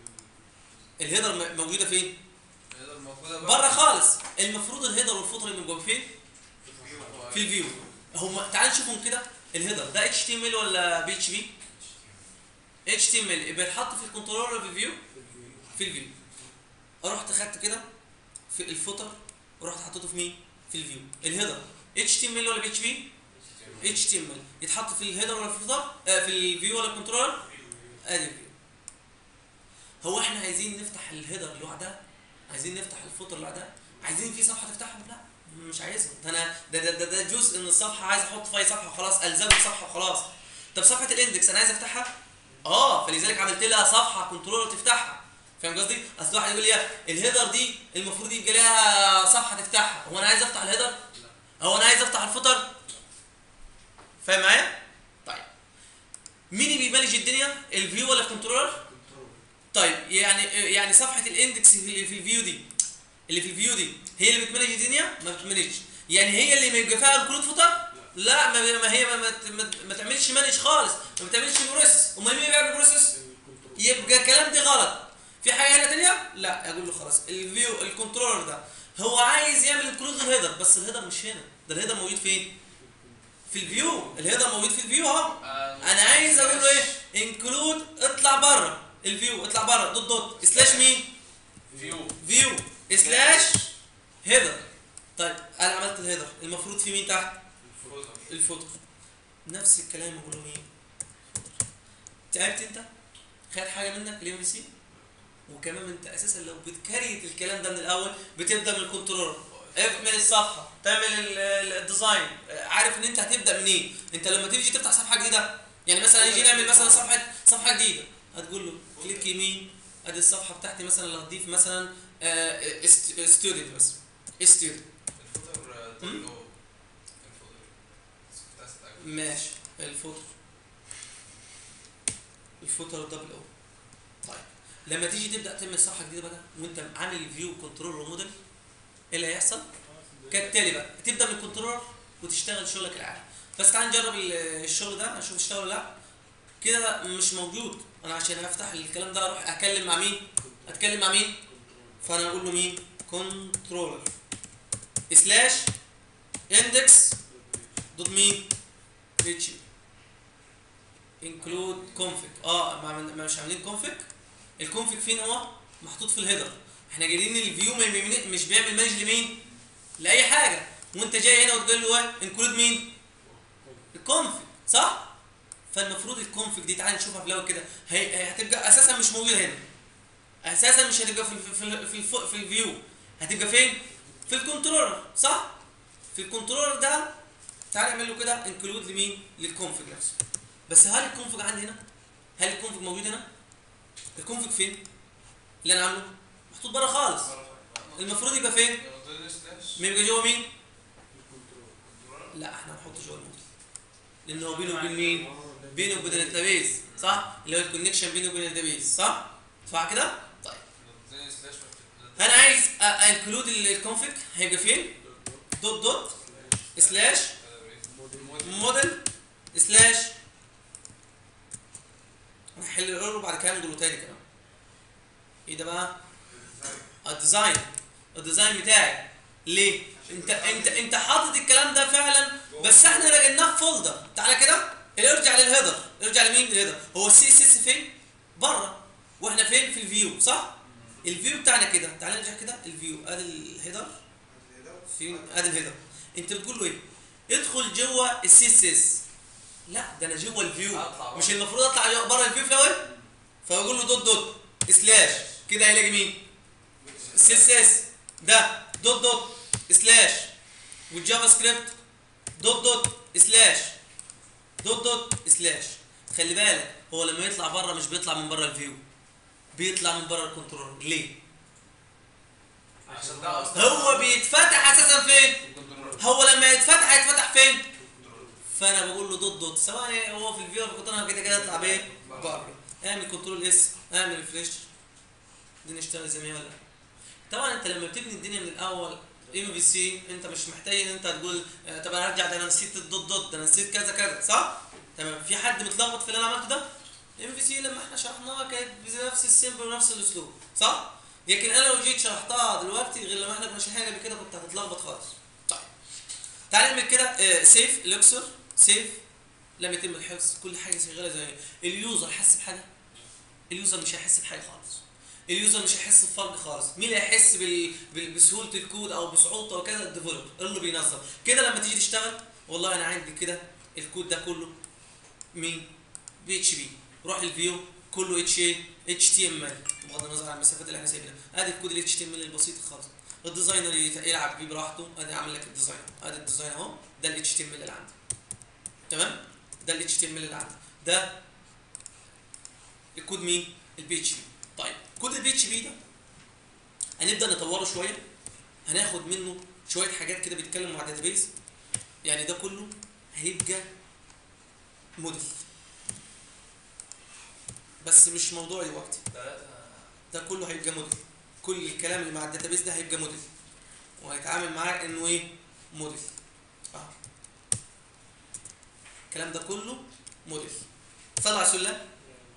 Speaker 2: الهيدر موجوده فين؟
Speaker 1: الهيدر موجوده
Speaker 2: بره خالص. المفروض الهيدر والفوتر يبقوا فين؟ في الفيو. هم تعال نشوفهم كده. الهيدر ده اتش تي ام ال ولا بي اتش بي؟ اتش تي ام ال يبقى يتحط في الكنترولر ولا في الفيو؟ في الفيو. رحت خدت كده في الفوتر ورحت حطيته في مين؟ في الفيو. الهيدر اتش تي ام ال ولا بي اتش بي؟ اتش تي ام ال. يتحط في الهيدر ولا في الفوتر؟ في الفيو ولا الكنترولر؟ ادي الفيو. هو احنا عايزين نفتح الهيدر لوحدها؟ عايزين نفتح الفوتر لوحدها؟ عايزين في صفحه تفتحها؟ لا مش عايزها. انا ده جزء من الصفحه، عايز احط فيها صفحه وخلاص، الزم الصفحه وخلاص. طب صفحه الاندكس انا عايز افتحها؟ فلذلك عملت لها صفحه كنترولر تفتحها. فاهم قصدي؟ اصل واحد يقول لي الهيدر دي المفروض يبقى لها صفحه تفتحها، هو انا عايز افتح الهيدر؟ هو انا عايز افتح الفوتر؟ فاهم معايا؟ طيب مين اللي بيمانج الدنيا؟ الفيو ولا الكنترولر؟ طيب يعني صفحه الاندكس اللي في الفيو دي، اللي في الفيو دي هي اللي بتمانج الدنيا؟ ما بتمانجش. يعني هي اللي ما يبقى فيها انكلود فوتر؟ لا، ما هي ما تعملش مانج خالص، ما بتعملش بروسيس. امال مين بيعمل بروسيس؟ يبقى الكلام ده غلط. في حاجه هنا ثانيه؟ لا، اقول له خلاص الفيو الكنترولر ده هو عايز يعمل انكلود الهيدر، بس الهيدر مش هنا، ده الهيدر موجود فين؟ في الفيو. الهيدر موجود في الفيو اهو. انا عايز اقول له ايه؟ انكلود اطلع بره الفيو، اطلع بره دوت دوت سلاش مين؟ فيو سلاش هيدر. طيب انا عملت الهيدر، المفروض في مين تحت؟ الفوتر. نفس الكلام اقول له مين؟ تعبت انت؟ خد حاجه منك الام في سي؟ وكمان انت اساسا لو بتكريت الكلام ده من الاول بتبدا من الكنترولر، من الصفحه تعمل الديزاين، عارف ان انت هتبدا منين. انت لما تيجي تفتح صفحه جديده، يعني مثلا نيجي نعمل مثلا صفحه جديده، هتقول له كليك يمين، ادي الصفحه بتاعتي مثلا اللي هتضيف مثلا ستودنت مثلا ستودنت. ماشي. الفوتر دبل او. طيب لما تيجي تبدا تعمل صفحه جديده بقى وانت عامل الفيو كنترولر موديل، ايه اللي هيحصل؟ كالتالي بقى تبدا من الكنترولر وتشتغل شغلك العادي. بس تعال نجرب الشغل ده اشوف اشتغل ولا لا. كده مش موجود. انا عشان افتح الكلام ده اروح اتكلم مع مين؟ فانا اقول له مين؟ كنترولر سلاش اندكس دوت مين؟ اتش انكلود كونفيج. مش عاملين كونفيج. الكونفيج فين هو؟ محطوط في الهيدر. احنا جايين الفيو مش بيعمل مانج لمين؟ لاي حاجه، وانت جاي هنا وتقول له انكلود مين؟ الكونفج، صح؟ فالمفروض الكونفج دي تعالى نشوفها في الاول كده، هي هتبقى اساسا مش موجوده هنا، اساسا مش هتبقى في الفيو، هتبقى فين؟ في الكنترولر، صح؟ في الكنترولر ده تعالى نعمل له كده انكلود لمين؟ للكونفج نفسه. بس هل الكونفج عندي هنا؟ هل الكونفج موجود هنا؟ الكونفج فين؟ اللي انا عامله محطوط بره خالص، المفروض يبقى فين؟ ما يبقى جوه مين؟ لا احنا هنحطه جوه الموديل، لان هو بينه وبين مين؟ بينه وبين الداتابيز، صح؟ اللي هو الكونكشن بينه وبين الداتابيز، صح؟ صح كده؟ طيب انا عايز انكلود الكونفج، هيبقى فين؟ دوت دوت سلاش موديل سلاش، هنحل الايرور وبعد كده نقوله تاني كمان. ايه ده بقى؟ الديزاين بتاعي. ليه؟ انت حاطط الكلام ده فعلا، بس احنا لقيناه في فولدر. تعالى كده ارجع للهيدر، ارجع لمين؟ الهيدر. هو السي اس اس فين؟ بره، واحنا فين؟ في الفيو، صح؟ الفيو بتاعنا كده، تعالى نرجع كده الفيو، ادي الهيدر فين؟ ادي الهيدر. انت بتقول له ايه؟ ادخل جوه السي اس اس. لا ده انا جوه الفيو، مش المفروض اطلع بره الفيو في الاول؟ فبقول له دوت دوت سلاش، كده هيلاقي مين؟ السي اس اس ده دوت دوت سلاش، والجافا سكريبت دوت دوت سلاش دوت دوت سلاش. خلي بالك هو لما يطلع بره مش بيطلع من بره الفيو، بيطلع من بره الكنترولر. ليه؟
Speaker 1: عشان ده اصلا
Speaker 2: هو بيتفتح اساسا فين؟ هو لما يتفتح هيتفتح فين؟ فانا بقول له دوت دوت، سواء هو في الفيو او في الكنترولر كده كده يطلع بايه؟ بره. اعمل كنترول اس، اعمل ريفريش، دي نشتغل زي ما هي ولا لا؟ طبعا انت لما بتبني الدنيا من الاول ام في سي، انت مش محتاج ان انت تقول طب انا ارجع، ده انا نسيت الدوت دوت، ده انا نسيت كذا كذا، صح؟ تمام. في حد متلخبط في اللي انا عملته ده؟ ام في سي لما احنا شرحناها كانت بنفس السيمبل ونفس الاسلوب، صح؟ لكن انا لو جيت شرحتها دلوقتي غير لما احنا كنا شارحينها قبل كده كنت هتتلخبط خالص. طيب تعالى نعمل كده سيف الاكسر، سيف لما يتم الحفظ كل حاجه شغاله زي اليوزر. حس بحاجه؟ اليوزر مش هيحس بحاجه خالص، اليوزر مش هيحس بفرق خالص. مين اللي هيحس بسهوله الكود او بصعوبته وكذا؟ الديفلوبر اللي بينظم كده. لما تيجي تشتغل والله انا عندي كده الكود ده كله مين؟ بي اتش بي، روح الفيو كله اتش تي ام ال، بغض النظر عن المسافات اللي احنا سايبينها. ادي الكود الاتش تي ام ال البسيط خالص، الديزاينر يلعب بيه براحته. ادي عامل لك الديزاين، ادي الديزاين اهو، ده الاتش تي ام ال اللي عندي، تمام؟ ده الاتش تي ام ال اللي عندي، ده الكود مين؟ البي اتش بي. طيب كود البي اتش بي ده هنبدا نطوره شويه، هناخد منه شويه حاجات كده بيتكلموا مع الداتابيز. يعني ده كله هيبقى موديل، بس مش موضوع دلوقتي. ده كله هيبقى موديل، كل الكلام اللي مع الداتابيز ده هيبقى موديل، وهيتعامل معاه انه ايه؟ موديل. الكلام ده كله موديل. صلى على سلة.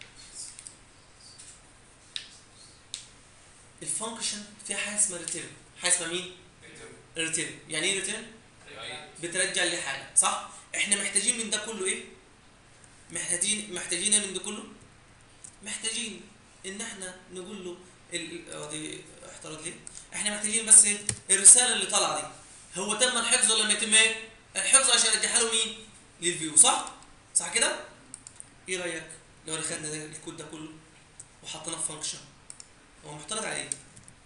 Speaker 2: الفانكشن فيها حاجه اسمها ريتيرن. حاجه اسمها مين؟ ريتيرن. يعني ايه ريتيرن؟ بترجع لي حاجه، صح؟ احنا محتاجين من ده كله ايه؟ محتاجين من ده كله؟ محتاجين ان احنا نقول له دي احترت ليه؟ احنا محتاجين بس ايه؟ الرساله اللي طالعه دي هو تم الحفظ ولا لما يتم ايه؟ الحفظ عشان ارجعها له مين؟ للفيو، صح؟ صح كده؟ ايه رايك لو خدنا ده الكود ده كله وحطيناه في فانكشن؟ هو محترض على ايه؟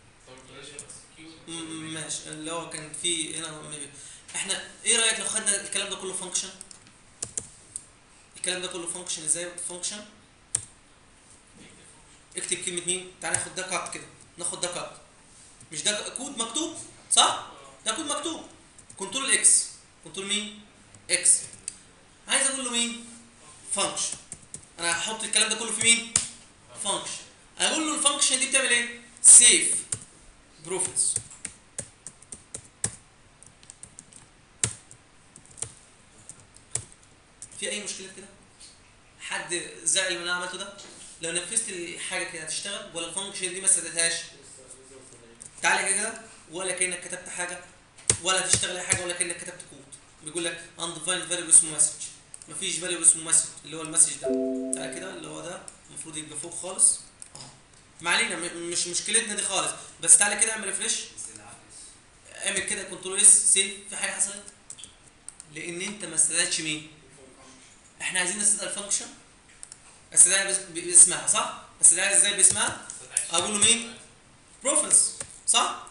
Speaker 2: ماشي، اللي هو كان في هنا احنا ايه رايك لو خدنا الكلام ده كله فانكشن؟ الكلام ده كله فانكشن. ازاي فانكشن؟ اكتب كلمه مين؟ تعالى ناخد ده كات كده، ناخد ده كات، مش ده كود مكتوب، صح؟ ده كود مكتوب، كنترول اكس، كنترول مين؟ اكس. عايز اقول له مين؟ فانكشن. انا هحط الكلام ده كله في مين؟ فانكشن. اقول له الفانكشن دي بتعمل ايه؟ سيف بروفيتس. في اي مشكله كده؟ حد زعل من اللي انا عملته ده؟ لو نفذت الحاجه كده هتشتغل ولا الفانكشن دي ما سدتهاش؟ تعالى كده ولا كانك كتبت حاجه ولا تشتغل اي حاجه ولا كانك كتبت كود. بيقول لك undefined variable اسمه مسج، مفيش فاليو اسمه مسج اللي هو المسج ده. تعالى كده اللي هو ده المفروض يبقى فوق خالص اهو، ما علينا، مش مشكلتنا دي خالص. بس تعالى كده اعمل ريفريش، اعمل كده كنترول اس سيف. في حاجه حصلت لان انت ما استدعيتش مين؟ احنا عايزين نستدعي الفانكشن، استدعي باسمها صح؟ استدعي ازاي باسمها؟ اقول له مين؟ بروفنس صح؟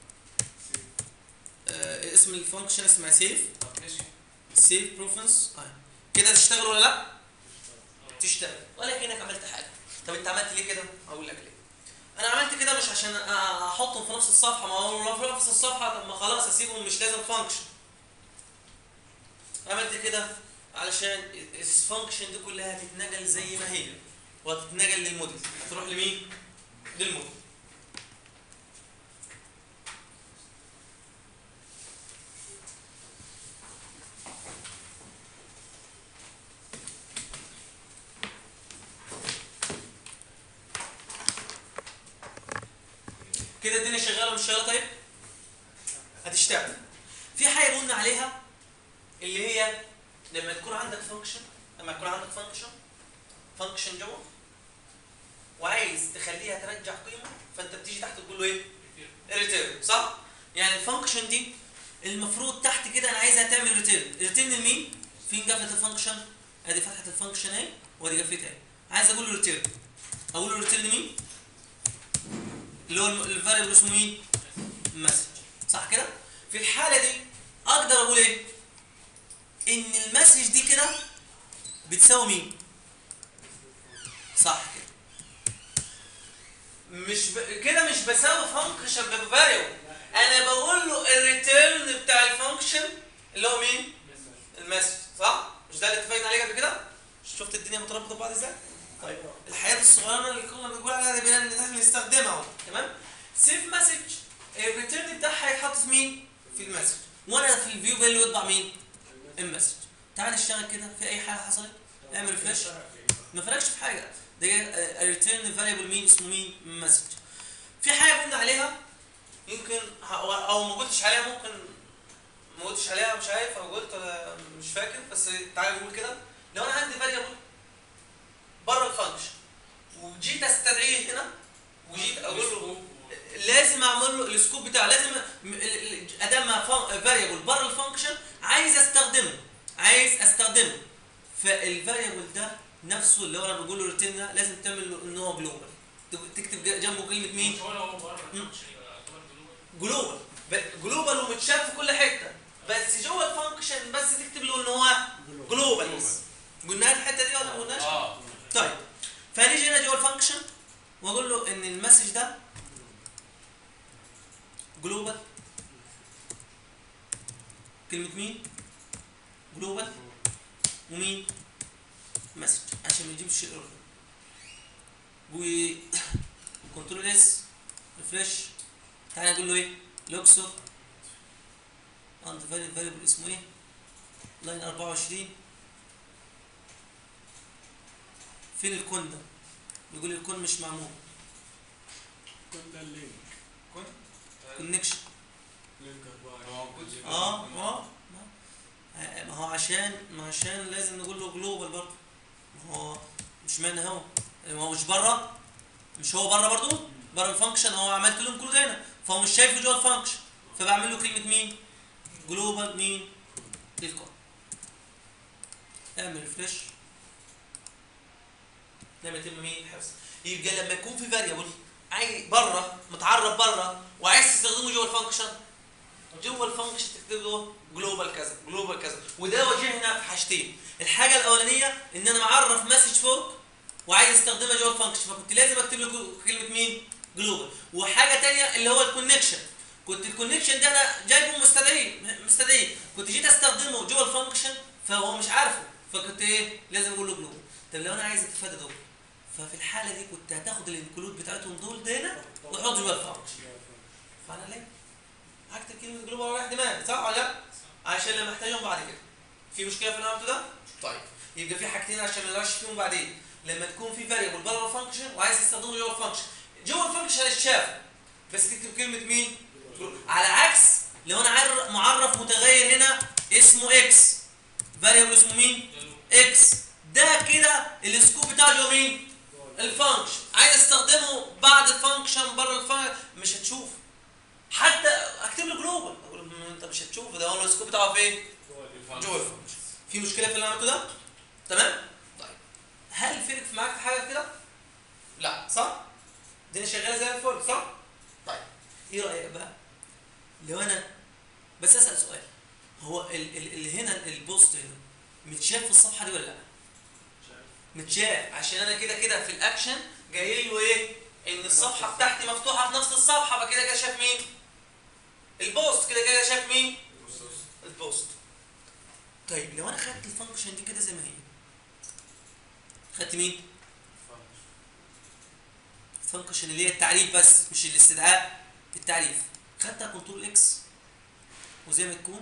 Speaker 2: اسم الفانكشن اسمها سيف.
Speaker 1: طب ماشي.
Speaker 2: سيف بروفنس كده تشتغل ولا لا؟ تشتغل ولا كأنك عملت حاجه. طب انت عملت ليه كده؟ اقول لك ليه. انا عملت كده مش عشان احطهم في نفس الصفحه، ما هو لو في نفس الصفحه طب ما خلاص اسيبهم مش لازم فانكشن. عملت كده علشان الفانكشن دي كلها هتتنقل زي ما هي وهتتنقل للموديل. هتروح لمين؟ للموديل. كده الدنيا شغاله ولا مش شغاله؟ طيب هتشتغل. في حاجه قلنا عليها اللي هي لما تكون عندك فانكشن، فانكشن جوه وعايز تخليها ترجع قيمه، فانت بتيجي تحت تقول له ايه؟ ريتيرن صح؟ يعني الفانكشن دي المفروض تحت كده انا عايزها تعمل ريتيرن لمين؟ فين قفله الفانكشن؟ ادي فتحه الفانكشن اهي وادي قفلتها اهي. عايز اقول له ريتيرن، اقول له ريتيرن لمين؟ اللي هو الفاريبل اسمه مين؟ مسج صح كده؟ في الحاله دي اقدر اقول ايه؟ ان المسج دي كده بتساوي مين؟ صح كده. كده مش بساوي فانكشن بفاريبل، انا بقول له الريتيرن بتاع الفانكشن اللي هو مين؟ المسج صح؟ مش ده اللي اتفقنا عليه قبل كده؟ شفت الدنيا مترابطه ببعض ازاي؟ طيب الحياه الصغيره اللي كنا بنقول عليها دي ان احنا نستخدمها اهو تمام؟ سيف مسج الريتيرن بتاعها هيتحط في مين؟ في المسج، وانا في الفيو بقول له يطبع مين؟ المسج. تعال نشتغل كده. في اي حاجه حصلت؟ اعمل ريفريش. ما فرقش في حاجه. ده ريتيرن فاريبل مين اسمه مين؟ مسج. في حاجه قلنا عليها يمكن او ما قلتش عليها، ممكن ما قلتش عليها مش عارف او قلت مش فاكر، بس تعال نقول كده. لو انا عندي فاريبل بره الفانكشن وجيت استدعيه هنا وجيت اقول له لازم اعمل له السكوب بتاعه، لازم ادام فاريبل بره الفانكشن عايز استخدمه فالفاريبل ده نفسه اللي هو انا بقول له ريتيرن ده لازم تعمل له ان هو جلوبال، تكتب جنبه كلمه مين؟
Speaker 1: هو بره الفانكشن يبقى
Speaker 2: جلوبال ومتشاف في كل حته، بس جوه الفانكشن بس تكتب له ان هو جلوبال بس. قلنا الحته دي ولا ما قلناش؟ طيب فهنيجي هنا جوه الفانكشن واقول له ان المسج ده جلوبال، كلمه مين؟ جلوبال ومين؟ مسج عشان ما يجيبش ايرور. وكنترول اس ريفريش. تعالى نقول له ايه؟ لوكسور اند فاريبل اسمه ايه؟ لاين 24. فين الكون ده؟ بيقول الكون مش معمول.
Speaker 3: الكون ده اللينك
Speaker 2: كونكشن.
Speaker 3: لينك
Speaker 2: 24 ما هو عشان لازم نقول له جلوبال برضه. ما هو مش معنى هو مش بره، مش هو بره برضه بره الفانكشن. هو عملت لهم كل هنا فهو مش شايفه جوه الفانكشن، فبعمل له كلمه مين؟ جلوبال مين؟ للكون. اعمل ريفريش. نعمل تم مين؟ حفظ. يبقى لما يكون في فاريبل بره متعرف بره وعايز تستخدمه جوه الفانكشن، جوه الفانكشن تكتب له جلوبال كذا جلوبال كذا. وده واجهنا في حاجتين. الحاجه الاولانيه ان انا معرف مسج فوق وعايز استخدمها جوه الفانكشن، فكنت لازم اكتب له كلمه مين؟ جلوبال. وحاجه ثانيه اللي هو الكونكشن، كنت الكونكشن ده انا جايبه مستدعيه كنت جيت استخدمه جوه الفانكشن فهو مش عارفه، فكنت ايه؟ لازم اقول له جلوبال. طب لو انا عايز اتفادى دول، ففي الحاله دي كنت هتاخد الانكلود بتاعتهم دول ده هنا وتحط جوه الفانكشن. فانا ليه؟ هكتب كلمه جلوبال ورايح دماغي صح ولا لا؟ عشان لما احتاجهم بعد كده. في مشكله في اللي عملته ده؟ طيب يبقى في حاجتين عشان ما نغش فيهم بعدين. لما تكون في فاريبل بره الفانكشن وعايز تستخدمه جوه الفانكشن، جوه الفانكشن هيتشاف بس تكتب كلمه مين؟ على عكس لو انا معرف متغير هنا اسمه اكس، فاريبل اسمه مين؟ اكس، ده كده السكوب بتاعه جوه مين؟ الفانكشن عايز استخدمه بعد الفانكشن بره الفانكشن مش هتشوف. حتى اكتب له جلوبال اقول له انت مش هتشوف ده هو السكوب بتاعه فين؟ جوه الفانكشن. في مشكله في اللي انا عملته ده؟ تمام؟ طيب هل فرق معاك في حاجه كده؟ لا صح؟ الدنيا شغاله زي الفل صح؟ طيب ايه رايك بقى؟ لو انا بس اسال سؤال، هو اللي هنا البوست هنا متشاف في الصفحه دي ولا لا؟ متشاف عشان انا كده كده في الاكشن جاي له ايه؟ ان الصفحه بتاعتي مفتوحه في نفس الصفحه، يبقى كده كده شاف مين؟ البوست. كده كده شاف مين؟ البوست. طيب لو انا خدت الفانكشن دي كده زي ما هي، خدت مين؟ الفانكشن اللي هي التعريف بس مش الاستدعاء، التعريف، خدتها كنترول اكس وزي ما تكون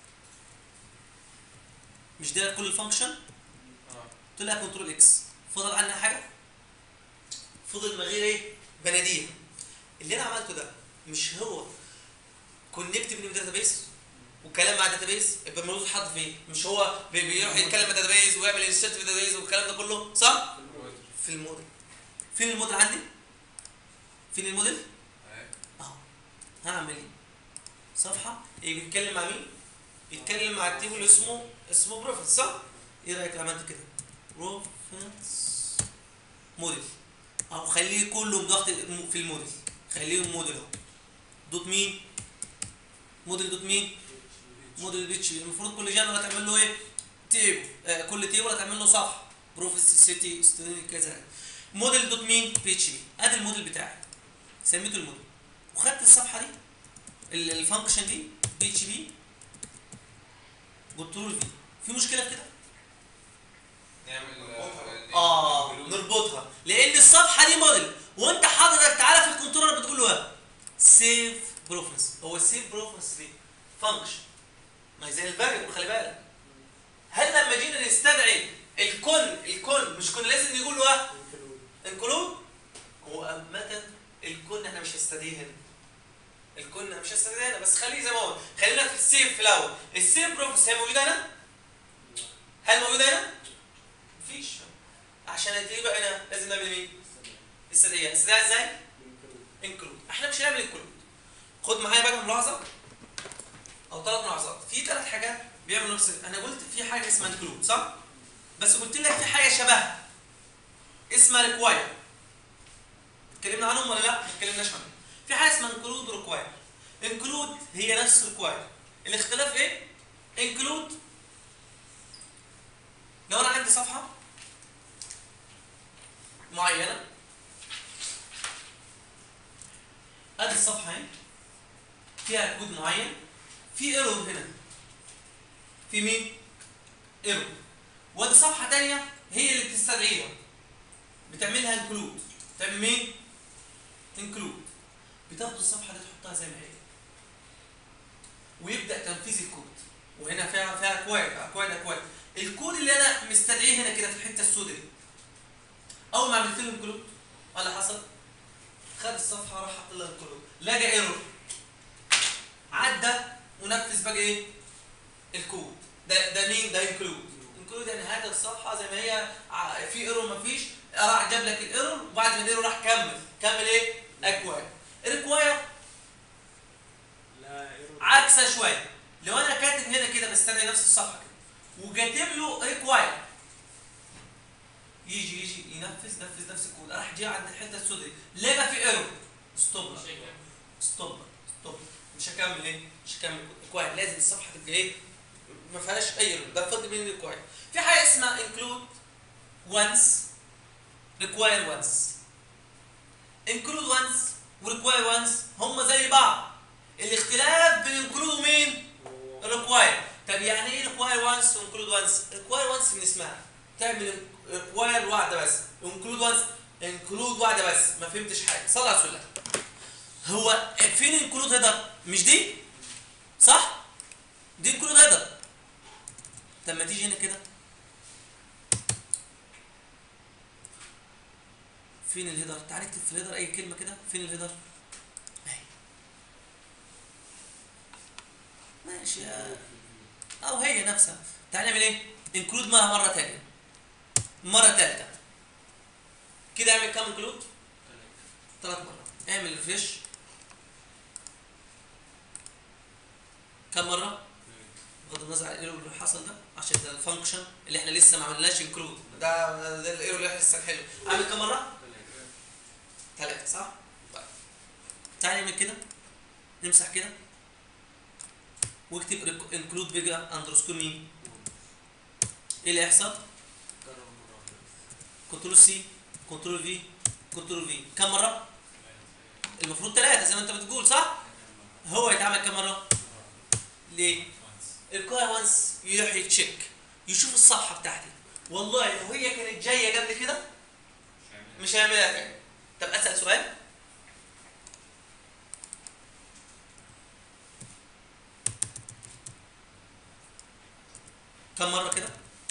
Speaker 2: مش ده كل الفانكشن؟ قلت لها كنترول اكس، فضل عنها حاجه؟ فضل من غير ايه؟ بناديها. اللي انا عملته ده مش هو كونكت بين الداتابيس وكلام مع الداتابيس؟ يبقى الموضوع حاطط فين؟ مش هو بيروح يتكلم مع الداتابيس ويعمل انسيرت في الداتابيس والكلام ده كله صح؟ في الموديل. فين الموديل عندي؟ فين الموديل؟ اهو. هعمل ايه؟ صفحه بيتكلم مع مين؟ بيتكلم مع التيبل اسمه بروفيت صح؟ ايه رايك لو عملت كده؟ بروفيتس موديل او خليه كله ضغط في الموديل، خليه موديل اهو. دوت مين؟ موديل دوت مين؟ موديل بي اتش بي. المفروض كل جنرال هتعمل له ايه؟ تيبل. كل تيبل هتعمل له صفحه بروفيتس سيتي ستودنت كذا. موديل دوت مين؟ بي اتش بي. ادي الموديل بتاعي سميته الموديل، وخدت الصفحه دي الفانكشن دي بي اتش بي قلت له الفي. في مشكله في كده؟ نربطها لان الصفحه دي موديل وانت حضرتك تعالى في الكنترولر بتقول له ايه؟ سيف بروفنس. هو السيف بروفنس دي فانكشن ما زي الفاريبل خلي بالك. هل لما جينا نستدعي الكون مش كنا لازم نقول له ايه؟ انكلود. هو عامه الكون احنا مش هنستدعيه هنا، الكون مش هنستدعيه هنا بس خليه زي ما هو. خلينا في السيف في الاول. السيف بروفنس هي موجوده هنا؟ هل موجوده هنا؟ مفيش. عشان تبقى هنا لازم نعمل مين؟ استدعاء. استدعاء ازاي؟ انكلود. احنا مش هنعمل انكلود. خد معايا بقى ملاحظه او 3 ملاحظات. في 3 حاجات بيعملوا نفس. انا قلت في حاجه اسمها انكلود صح؟ بس قلت لك في حاجه شبهها اسمها ريكواير. اتكلمنا عنهم ولا لا؟ ما اتكلمناش عنهم. في حاجه اسمها انكلود وريكواير. انكلود هي نفس ريكواير، الاختلاف ايه؟ انكلود لو انا عندي صفحه معينه، ادي الصفحه اهي فيها كود معين، في ايرور هنا، في مين؟ ايرور. ودي صفحه ثانيه هي اللي بتستدعيها بتعملها انكلود. تعمل مين؟ انكلود. بتاخد الصفحه دي تحطها زي ما هي ويبدا تنفيذ الكود. وهنا فيها اكواد. الكود اللي انا مستدعيه هنا كده في الحته السوداء دي، اول ما عملت له انكلود ولا حصل؟ خد الصفحه راح حط لها انكلود، لقى ايرور، عدى ونفذ بقى ايه؟ الكود. ده مين؟ ده انكلود. انكلود يعني هات الصفحه زي ما هي، في ايرور مفيش، راح جاب لك الايرور وبعد ما الايرور راح كمل ايه؟ اكواد. ريكواير عكسها شويه. لو انا كاتب هنا كده بستدعي نفس الصفحه كده وكاتب له ريكواير، يجي ينفذ نفس الكود، راح جه عند الحته السوداء لقى في ايرور، ستوب مش هكمل ايه؟ مش هكمل ريكواير. لازم الصفحه تبقى ايه؟ ما فيهاش اي ايرور. ده الفرق بين الريكواير. في حاجه اسمها انكلود وانس ريكواير وانس. انكلود وانس وريكواير وانس هم زي بعض، الاختلاف بين انكلود ومين؟ ريكواير. طب يعني ايه ريكواير وانس وانكلود وانس؟ ريكواير وانس من اسمها تعمل ريكواير واحده بس، انكلود وانس انكلود واحده بس. ما فهمتش حاجه. صلى على رسول الله. هو فين انكلود هيدر؟ مش دي؟ صح؟ دي انكلود هيدر. طب ما تيجي هنا كده، فين الهيدر؟ تعال نكتب في الهيدر اي كلمه كده. فين الهيدر؟ اهي ماشي او هي نفسها. تعال نعمل ايه؟ انكلود مره ثانيه، مره ثالثه. كده اعمل كام انكلود؟ 3 مرات. اعمل ريفريش كم مره؟ بغض النظر عن الايرور اللي حصل ده عشان ده الفانكشن اللي احنا لسه ما عملناش انكلود، ده الايرور اللي احنا لسه هنحله. اعمل كم مره؟ 3 صح؟ طيب تعالى نعمل كده، نمسح كده واكتب انكلود بيجا اندرسكور مين؟ ايه اللي هيحصل؟ كنترول سي، كنترول في، كنترول في. كم مره؟ المفروض 3 زي ما انت بتقول صح؟ هو يتعمل كم مره؟ ليه؟ الكوير وانس يروح يتشيك يشوف الصفحه بتاعتي، والله لو هي كانت جايه قبل كده مش هيعملها تاني. طب اسال سؤال، كم مره كده؟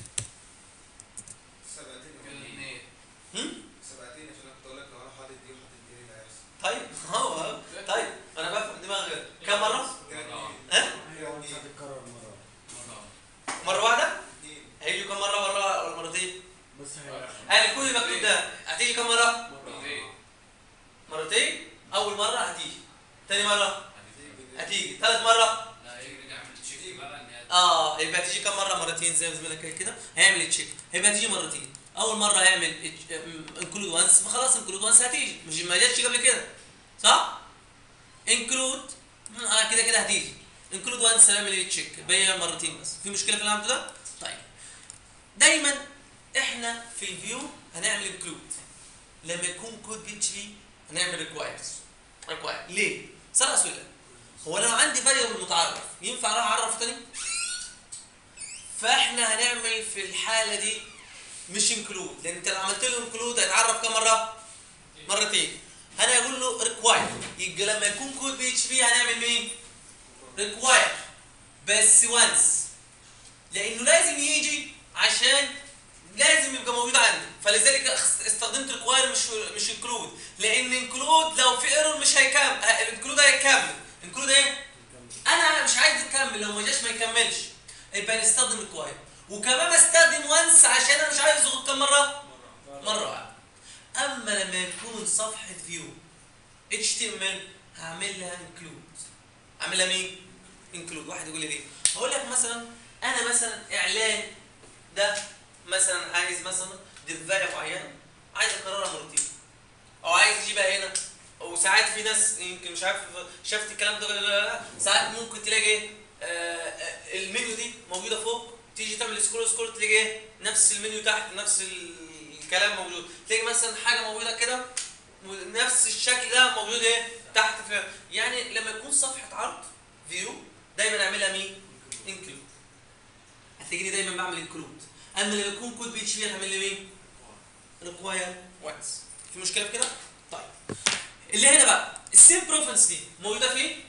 Speaker 4: سبقتين عشان انا كنت اقول لك لو انا حاطط دي وحاطط دي اللي هيحصل.
Speaker 2: طيب هو طيب انا بفهم دماغك. كم مره؟ ها؟
Speaker 3: هي وانس هتتكرر مره.
Speaker 2: مره واحده؟
Speaker 4: اتنين.
Speaker 2: هيجي كم مره ولا مرتين؟
Speaker 3: بس هي
Speaker 2: يعني كل المكتوب ده هتيجي كم مره؟
Speaker 1: مرتين.
Speaker 2: مرتين. اول مره هتيجي، تاني مره هتيجي، ثالث مره
Speaker 1: لا يرجع يعمل تشيك بقى ان هي
Speaker 2: يبقى هتيجي كم مره؟ مرتين زي ما زميلك كده هيعمل تشيك، هيبقى هتيجي مرتين. اول مره هيعمل انكلود وانس، فخلاص انكلود وانس هتيجي، مش ما جاتش قبل كده صح؟ انكلود كده كده هتيجي، انكلود وانس هيعمل تشيك بقى مرتين بس. في مشكله في اللي عملته ده؟ طيب دايما احنا في الفيو هنعمل انكلود، لما يكون كود بي اتش بي هنعمل ريكوايرز. ليه؟ سرع سؤال، هو لو عندي فاريبل متعرف ينفع اروح اعرف تاني؟ فاحنا هنعمل في الحاله دي مش انكلود، لان انت لو عملت له انكلود هيتعرف كم مره؟ مرتين. انا اقول له ريكواير، يبقى لما يكون كود بي اتش بي هنعمل مين؟ ريكواير بس وانس، لانه لازم يجي عشان لازم يبقى موجود عندي، فلذلك استخدمت ريكواير مش انكلود، لان انكلود لو في ايرور مش هيكمل، الانكلود هيكمل. انكلود ايه؟ انا مش عايز يكمل، لو ما جاش ما يكملش، يبقى نستخدم ريكواير. وكمان استخدم وانس عشان انا مش عايز اخد كم مره؟ مره واحده. اما لما يكون صفحه فيو اتش تي ام ال هعمل لها انكلود. اعملها مين؟ انكلود. واحد يقول لي ليه؟ هقول لك مثلا انا مثلا اعلان ده مثلا عايز مثلا دفايه معينه عايز اكررها مرتين، او عايز اجيبها هنا، وساعات في ناس يمكن مش عارف شافت الكلام ده ولا لا، ساعات ممكن تلاقي ايه المنيو دي موجوده فوق، تيجي تعمل سكرول تلاقي ايه نفس المنيو تحت، نفس الكلام موجود، تلاقي مثلا حاجه موجوده كده نفس الشكل ده موجود ايه تحت في. يعني لما يكون صفحه عرض فيو دايما اعملها مين؟ انكلود. هتلاقيني دايما بعمل انكلود. اما لما يكون كود بي اتش بي هعمل لي مين؟ ريكواير وانس. في مشكله في كده؟ طيب اللي هنا بقى السيم بروفنس دي موجوده فين؟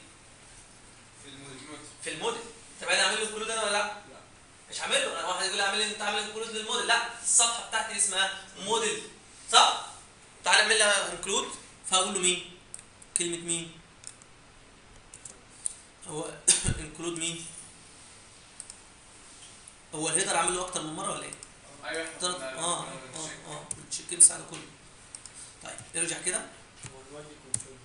Speaker 2: في الموديل. طب انا اعمل له انكلود انا ولا لا؟ مش هعمل له. انا واحد يقول لي اعمل لي انت عامل انكلود للموديل، لا الصفحه بتاعتي اسمها موديل صح؟ تعالى اعمل لها انكلود، فاقول له مين؟ كلمه مين؟ هو انكلود مين؟ هو الهيدر عامل له اكتر من مره ولا ايه؟
Speaker 1: ايوه
Speaker 2: تشيك كلمه على كله. طيب ارجع كده.
Speaker 3: هو الوالد كنترول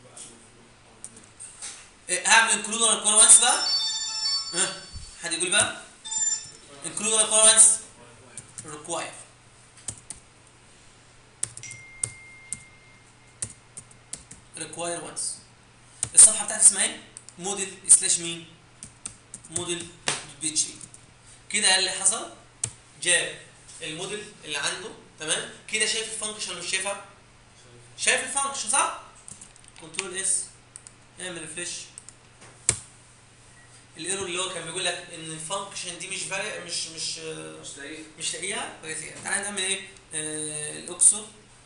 Speaker 3: بقى
Speaker 2: هعمل انكلود ولا ريكواير وانس بقى؟ حد يقول بقى؟ انكلود ولا ريكواير وانس؟ ريكواير. ريكواير وانس. الصفحه بتاعتي اسمها ايه؟ موديل سلاش مين؟ موديل بي اتش بي. كده اللي حصل جاب الموديل اللي عنده تمام. كده شايف الفانكشن مش شايفها؟ شايف الفانكشن صح؟ كنترول اس اعمل ريفريش. الايرور اللي هو كان بيقول لك ان الفانكشن دي مش فارق مش لاقيها بقت هي. تعالى نعمل ايه؟ الاكسو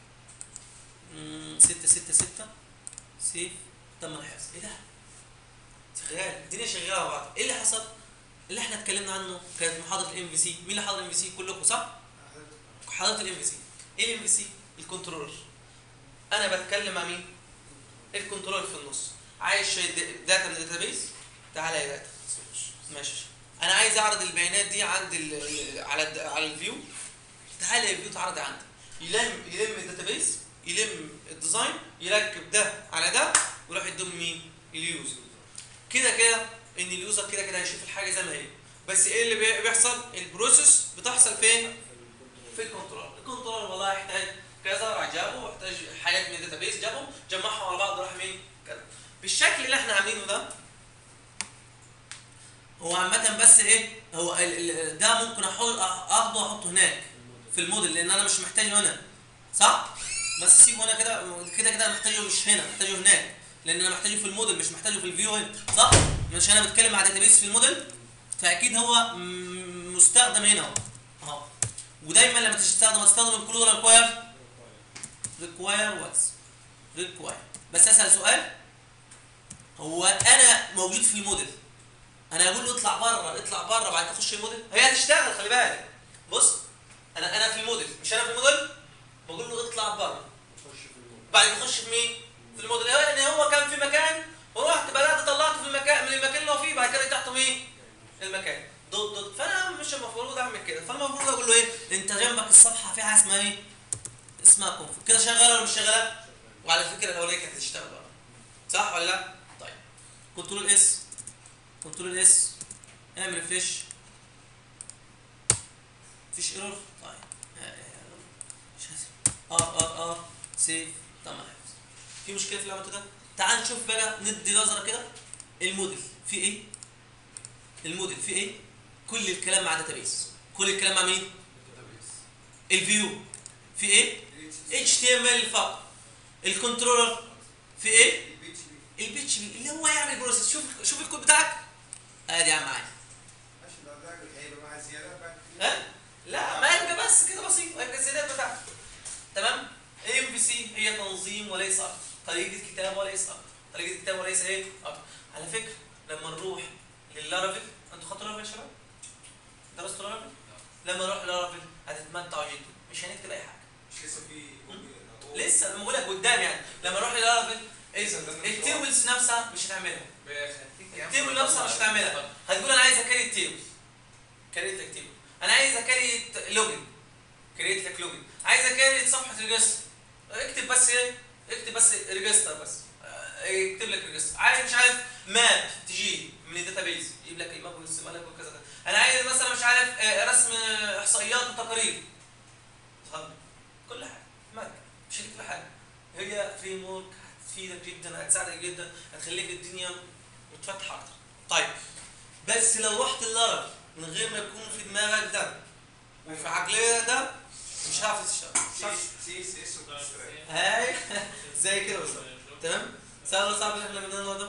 Speaker 2: 666 سيف تم الحفظ. ايه ده؟ شغال الدنيا شغاله مع بعض. ايه اللي حصل؟ اللي احنا اتكلمنا عنه كانت محاضره الام في سي. مين اللي حضر الام في سي؟ كلكم صح؟ حضرت الام في سي. ايه الام في سي؟ الكنترولر. انا بتكلم مع مين؟ الكنترولر في النص. عايز شويه داتا من الداتابيس، تعالى يا داتا ماشي. انا عايز اعرض البيانات دي عند على الفيو، تعالى يا فيو تعرض عندي. يلم الداتابيس يلم الديزاين يركب ده على ده ويروح يدوم مين؟ اليوزر. كده كده ان اليوزر كده كده هيشوف الحاجه زي ما هي، بس ايه اللي بيحصل؟ البروسيس بتحصل فين؟ في الكنترولر. الكنترولر والله يحتاج كذا راح جابه، يحتاج حاجات من الداتابيس جابهم جمعهم على بعض راح مين؟ كذا. بالشكل اللي احنا عاملينه ده هو عامة، بس ايه؟ هو ده ممكن اخده واحطه هناك في الموديل لان انا مش محتاجه هنا، صح؟ بس سيبه هنا كده كده كده انا محتاجه مش هنا، محتاجه هناك لان انا محتاجه في الموديل مش محتاجه في الفيو هنا، صح؟ مش انا بتكلم على داتابيس في الموديل، فاكيد هو مستخدم هنا اهو. ودايما لما تستخدم انكلود ولا ريكواير واتس ريكواير. بس اسال سؤال، هو انا موجود في الموديل، انا اقول له اطلع بره بعد كده تخش الموديل، هي هتشتغل خلي بالك. بص انا في الموديل، مش انا في الموديل، بقول له اطلع بره بعد كده تخش في مين؟ في الموديل. لان هو كان في مكان ورحت بدات طلعته في المكان من المكان اللي هو فيه، بعد كده تحته مين؟ المكان ضد. فانا مش المفروض اعمل كده، فالمفروض اقول له ايه؟ انت جنبك الصفحه فيها اسمها ايه؟ اسمها كونفig. كده شغاله ولا مش شغاله؟ وعلى فكره الاوليه كانت هتشتغل بقى، صح ولا لا؟ طيب كنترول اس اعمل ريفريش، مفيش ايرور. طيب مش هسيب سيف. تمام. في مشكله في اللي عملته ده؟ تعال نشوف بقى، ندي نظره كده الموديل في ايه؟ الموديل في ايه؟ كل الكلام مع داتابيس. كل الكلام مع مين؟ الفيو في ايه؟ HTML فقط. الكنترولر في ايه؟ البي اتش بي اللي هو يعمل بروسيس. شوف الكود بتاعك ادي يا عم معايا.
Speaker 4: ماشي لو ده هيبقى مع الزيادات بقى.
Speaker 2: ها؟ لا ما يبقى بس كده بسيط، هيبقى الزيادات بتاعتك. تمام؟ ام في سي هي تنظيم وليس اكتر، طريقه كتابه وليس اكتر، طريقه كتابه وليس ايه؟ اكتر. على فكره لما نروح لللارافيل، انتوا خدتوا لارافيل يا شباب؟ درستوا لارافيل؟ لما نروح للارافيل هتتمتعوا جدا، مش هنكتب اي حاجه.
Speaker 4: مش لسه في
Speaker 2: لسه لما بقول لك قدام يعني، لما نروح للارافيل التيبلز نفسها مش هتعملها. التيبل نفسها مش هتعملها، هتقول انا عايز اكريت تيبل، كريت لك تيبل. انا عايز اكريت لوجن، كريت لك لوجن. عايز اكريت صفحه ريجستر، اكتب بس ايه؟ اكتب بس ريجستر بس، يكتب لك ريجستر. عايز مش عارف ماب تجي من الداتابيز يجيب لك الماب ويرسمها لك وكذا. انا عايز مثلا مش عارف رسم احصائيات وتقارير، كل حاجه مارك مش هتكتب حاجه. هي فريم ورك هتفيدك جدا، هتساعدك جدا، هتخليك الدنيا متفتحه اكتر. طيب بس لو رحت اللارافيل من غير ما يكون في دماغك ده وفي عقليتك ده مش هتعرف تشتغل.
Speaker 4: سي اس اس
Speaker 2: هاي زي كده بالظبط. تمام؟ سهل ولا صعب اللي احنا جبناه النهارده؟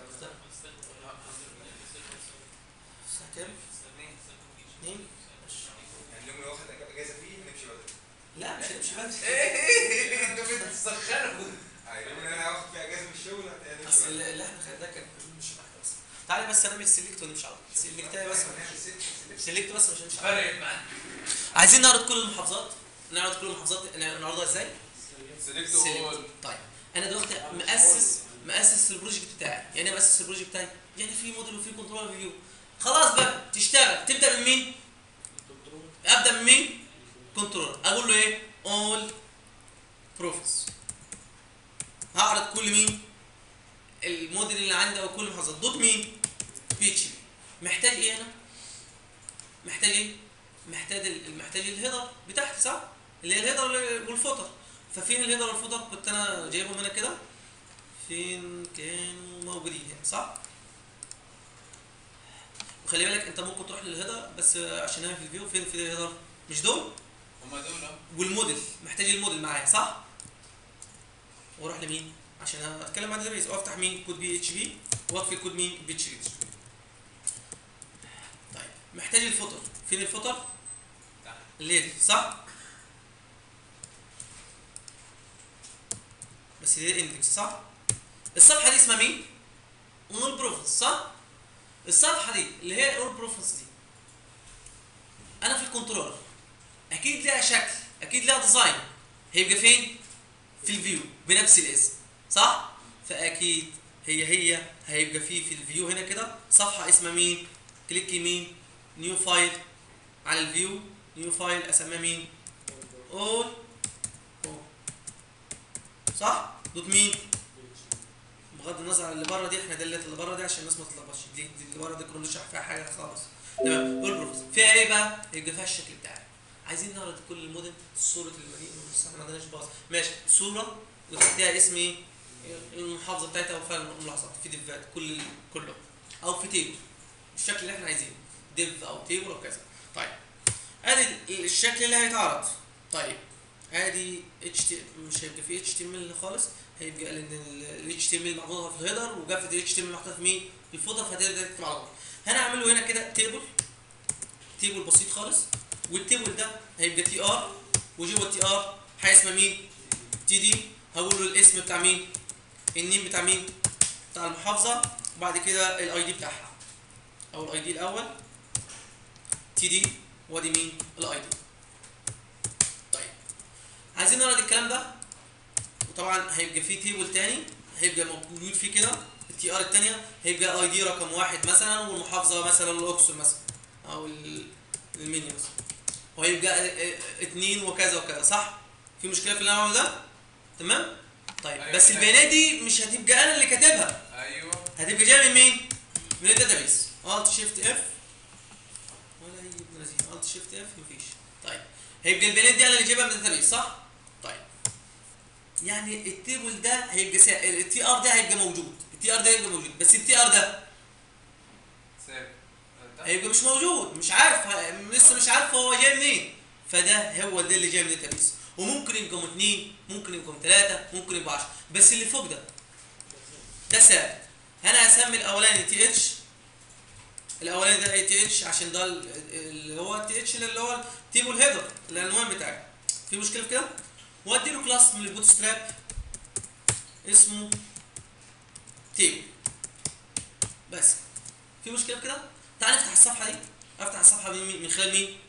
Speaker 2: الساعه كام؟ 2.
Speaker 4: يعني اليوم اللي واخد اجازه فيه هنمشي بدري.
Speaker 2: لا مش هنمشي بدري.
Speaker 1: ايه انتوا بتسخنوا.
Speaker 4: اليوم اللي انا هاخد فيه اجازه من الشغل هنمشي
Speaker 2: اصل
Speaker 4: بدري.
Speaker 2: اللي احنا خدناه كان مش محتاج بس. تعالى بس نعمل سيلكت ونمشي على طول. سيلكتايه بس سيلكت بس مش هنمشي.
Speaker 1: فرقت معانا.
Speaker 2: عايزين نعرض كل المحافظات، نعرضها ازاي؟
Speaker 1: سيلكت.
Speaker 2: طيب انا دلوقتي مؤسس البروجكت بتاعي. يعني مؤسس البروجكت بتاعي يعني في موديل وفي كنترول فيو. خلاص بقى تشتغل، تبدا من مين؟ ابدا من مين؟ كنترول. اقول له ايه؟ اول بروفيس. هعرض كل مين؟ الموديل اللي عندي او كل المحافظات. دوت مين؟ بي اتش بي. محتاج ايه هنا؟ محتاج ايه؟ محتاج الهيدر بتاعتي، صح؟ اللي هي الهيدر والفوتر. ففين الهيدر والفوتر؟ كنت انا جايبهم هنا كده، فين كانوا موجودين هنا، صح؟ وخلي بالك انت ممكن تروح للهيدر بس عشان انا في الفيو. فين في الهيدر؟ مش دول؟
Speaker 1: هما دول
Speaker 2: والموديل محتاج الموديل معايا، صح؟ واروح لمين؟ عشان اتكلم عن الداتابيز وافتح مين؟ كود بي اتش بي واطفي الكود مين؟ بي اتش بي. طيب محتاج الفوتر. فين الفوتر؟ اللي دي، صح؟ بس دي الاندكس، صح؟ الصفحه دي اسمها مين؟ اول بروفيس، صح؟ الصفحه دي اللي هي الاول بروفيس دي انا في الكنترولر اكيد لها شكل، اكيد لها ديزاين. هيبقى فين؟ في الفيو بنفس الاسم، صح؟ فاكيد هي هيبقى في الفيو هنا كده صفحه اسمها مين؟ كليك يمين نيو فايل على الفيو، نيو فايل اسميها مين؟ اول صح؟ دوت مين؟ بغض النظر عن اللي بره دي، احنا دلت اللي بره دي عشان الناس ما تتلخبطش، دي اللي بره دي كنا بنشرح فيها حاجه خالص. تمام. والبروفيس فيها ايه بقى؟ يبقى فيها الشكل بتاعي. عايزين نعرض كل المدن صوره المدينه، بس احنا ما عندناش باص. ماشي، صوره وتحتها اسم ايه؟ المحافظه بتاعتها وفيها ملاحظات في ديفات كله او في تيبل الشكل اللي احنا عايزينه، ديف او تيبل او كذا. طيب ادي الشكل اللي هيتعرض. طيب ادي مش هيبقى فيه HTML خالص، هيبقى لان ال HTML محطوطه في الهيدر وجافه ال HTML محطوطه في مين؟ في الفوتر، فهتقدر تكتب على طول. هنعمل له هنا كده تيبل بسيط خالص، والتيبل ده هيبقى تي ار، وجوه التي ار حاجه اسمها مين؟ تي دي. هقول له الاسم بتاع مين؟ النيم بتاع مين؟ بتاع المحافظه، وبعد كده الاي دي بتاعها، او الاي دي الاول تي دي، وادي مين؟ الاي دي. طيب عايزين نعرض الكلام ده، وطبعا هيبقى فيه تيبل تاني هيبقى موجود فيه كده التي ار الثانيه، هيبقى اي دي رقم 1 مثلا، والمحافظه مثلا الاقصر مثلا، او المنيا مثلا، وهيبقى 2 وكذا وكذا. صح؟ في مشكله في اللي انا بعمله ده؟ تمام؟ طيب
Speaker 1: أيوة
Speaker 2: بس البيانات دي مش هتبقى انا اللي كاتبها،
Speaker 1: ايوه
Speaker 2: هتبقى جايه من مين؟ من الداتابيس. الت شيفت اف ولا اي ابن لذيذ، الت شيفت اف مفيش. طيب هيبقى البيانات دي انا اللي جايبها من الداتابيس، صح؟ طيب يعني التيبل ده هيبقى التي ار ده هيبقى موجود، التي ار ده هيبقى موجود، بس التي ار ده
Speaker 1: ساب
Speaker 2: هيبقى مش موجود، مش عارف، لسه مش عارف هو جاي منين. فده هو ده اللي جاي من الداتابيس، وممكن يبقوا 2، ممكن يبقوا 3، ممكن يبقوا 10، بس اللي فوق ده ثابت. انا هسمي الاولاني تي اتش، الاولاني ده اي تي اتش عشان ده اللي هو التي اتش اللي هو التيبل هيدر العنوان بتاعي. في مشكله في كده؟ وادي له كلاس من البوت ستراب اسمه تيبل بس. في مشكله في كده؟ تعال نفتح الصفحه دي، افتح الصفحه من خلال مين؟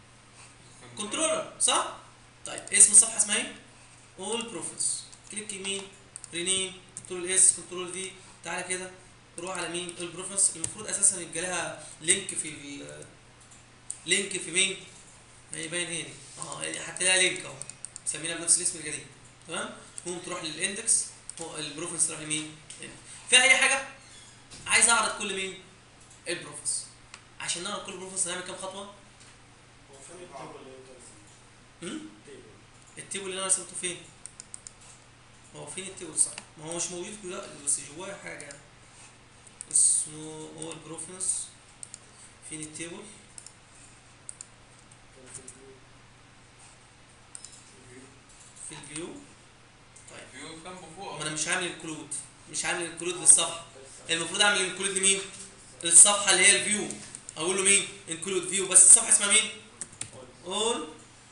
Speaker 2: كنترولر، صح؟ طيب اسم الصفحه اسمها ايه؟ اول بروفيتس. كليك يمين، رينيم، كنترول اس، كنترول في، تعالى كده روح على مين؟ البروفيتس. المفروض اساسا يبقى لها لينك في لينك في مين؟ ما هي باين هنا يعني حتى لها لينك اهو، مسمينها بنفس الاسم القديم. تمام؟ تقوم تروح للاندكس، البروفيتس تروح لمين؟ في اي حاجه عايز اعرض كل مين؟ البروفيتس. عشان نعرض كل البروفيتس هنعمل كام خطوه؟
Speaker 3: هو فين التيبل اللي انت رسمته؟
Speaker 2: التيبل اللي انا رسمته فين؟ هو فين التيبل؟ صح، ما هو مش موجود في لا، بس جواه حاجه اسمه اول بروفيتس. فين التيبل؟ في الفيو. طيب
Speaker 1: فيو جنبه فوق
Speaker 2: ما انا مش عامل الكلود، مش عامل الكلود للصفحه، المفروض اعمل الكلود لمين؟ للصفحه اللي هي الفيو. اقول له مين؟ انكلود فيو، بس الصفحه اسمها مين؟ اول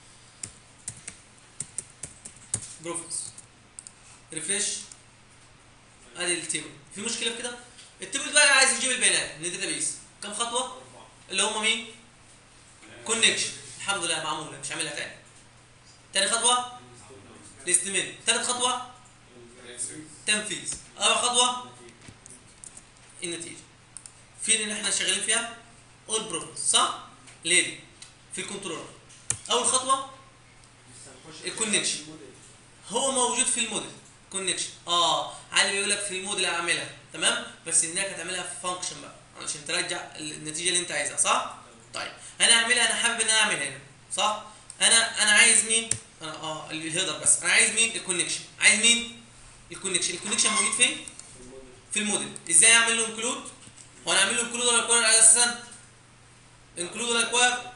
Speaker 2: بروفيتس. ريفريش، ادي التيبل. في مشكله في كده؟ التيبل بقى عايز يجيب البيانات من الداتابيس، كم خطوه؟ اللي هم مين؟ كونكشن. الحمد لله معموله، مش عاملها تاني. تاني خطوه الاستمرار. ثالث خطوه تنفيذ. رابع خطوه النتيجه. فين اللي احنا شغالين فيها؟ اول بروفيتس، صح؟ ليه؟ في الكنترولر. اول خطوه الكونكشن، هو موجود في الموديل كونكشن. علي بيقول لك في الموديل اعملها، تمام؟ بس انك هتعملها في فانكشن بقى عشان ترجع النتيجه اللي انت عايزها، صح؟ طيب انا اعملها، انا حابب ان انا اعملها هنا، صح؟ انا عايز مين؟ انا الهيدر بس. انا عايز مين؟ الكونكشن. عايز مين؟ الكونكشن. الكونكشن موجود فين؟ في الموديل. ازاي اعمل له انكلود؟ وانا اعمل له انكلود ولا ريكواير على اساسا؟ انكلود ولا ريكواير؟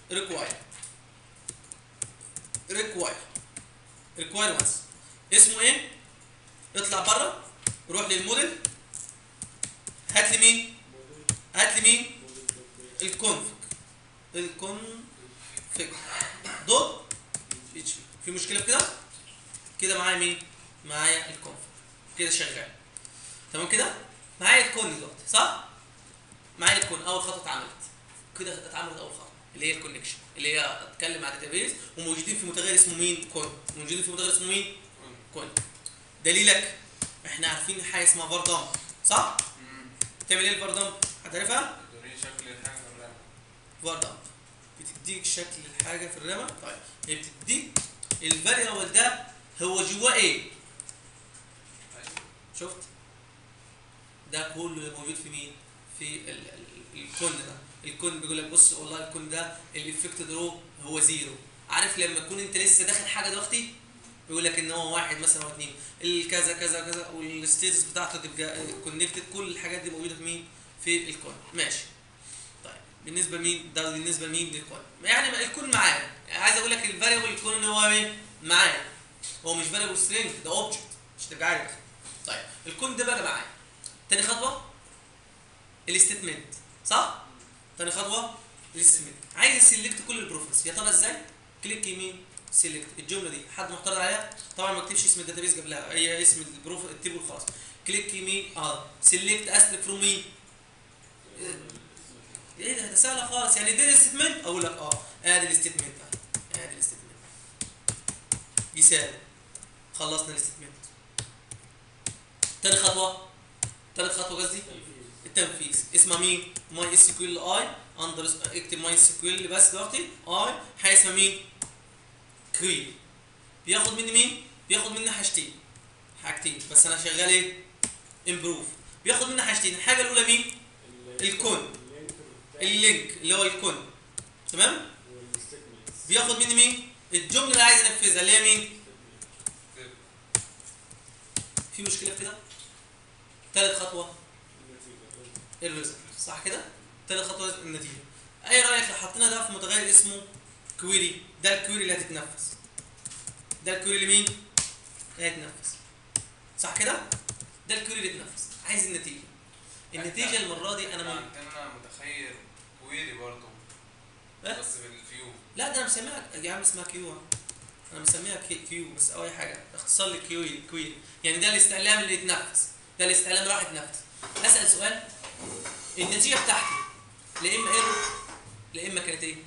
Speaker 2: ريكواير وانس. اسمه ايه؟ اطلع بره، روح للموديل، هات لي مين؟ الكونفج دوت اتش بي. في مشكله في كده معايا مين؟ معايا الكونفج كده شغال، تمام كده؟ معايا الكون دلوقتي، صح؟ معايا الكون. اول خطوه اتعملت اول خطوه اللي هي الكونكشن، اللي هي اتكلم على داتابيز وموجودين في متغير اسمه مين؟ كون. دليلك احنا عارفين حاجه اسمها فار دامب، صح؟ بتعمل ايه الفار دامب؟ هتعرفها؟
Speaker 1: بتوريني شكل الحاجه في الرامه.
Speaker 2: فار دامب بتديك شكل الحاجه في الرامه. طيب هي بتديك الفاريبل ده هو جواه ايه؟ شفت؟ ده كله موجود في مين؟ في الكون ده. الكون بيقول لك بص والله الكون ده الافكتد رو هو زيرو. عارف لما تكون انت لسه داخل حاجه دلوقتي بيقول لك ان هو واحد مثلا او اثنين، الكذا كذا كذا والستيتس بتاعته تبقى كونكتد، كل الحاجات دي موجوده في مين؟ في الكون. ماشي. طيب بالنسبه لمين؟ ده بالنسبه لمين؟ للكون. يعني الكون معايا، يعني عايز اقول لك الفاريبل الكون ان هو ايه؟ معايا. هو مش فاريبل سترينج، ده اوبجكت مش تبقى عارف. طيب الكون ده بقى معايا. تاني خطوه الاستيتمنت، صح؟ تاني خطوه الاستيتمنت. عايز اسلكت كل البروفيتس، يا ترى ازاي؟ كليك يمين سيلكت. الجمله دي حد معترض عليها؟ طبعا ما اكتبش اسم الداتابيس قبلها، هي اسم التيبل خلاص. كليك يمين سيلكت اسلك فروم مين؟ ايه ده سهله خالص. يعني دي الاستيتمنت اقول لك ادي الاستيتمنت ادي الاستيتمنت يساوي. خلصنا الاستيتمنت. تاني خطوه قصدي التنفيذ. اسمها مين؟ ماي اس كيو ال اي اندر، اكتب ماي اس كيو ال بس دلوقتي اي حاجه اسمها مين؟ كويري. بياخد مني مين؟ بياخد مني حاجتين بس انا شغال ايه؟ امبروف. بياخد مني حاجتين. الحاجه الاولى مين؟ الكون، اللينك اللي هو الكون، تمام؟ بياخد مني مين؟ الجمله اللي عايز انفذها اللي هي مين؟ في مشكله في كده؟ ثالث خطوه الريزلت، صح كده؟ ثالث خطوه النتيجه. اي رايك لو حطينا ده في متغير اسمه كويري؟ ده الكويري اللي هتتنفذ. ده الكويري اللي مين؟ هيتنفذ، صح كده؟ ده الكويري اللي يتنفذ. عايز النتيجه المره دي انا
Speaker 1: عندنا متخيل كويري برضه بس بالفيو.
Speaker 2: لا ده انا مسميها يا عم اسمها كيو. انا مسميها كيو بس اول حاجه اختصار للكويري. يعني ده الاستعلام اللي يتنفذ، ده الاستعلام راح يتنفذ. اسال سؤال، النتيجه بتاعتي لا اما ايرور لا اما كانت ايه؟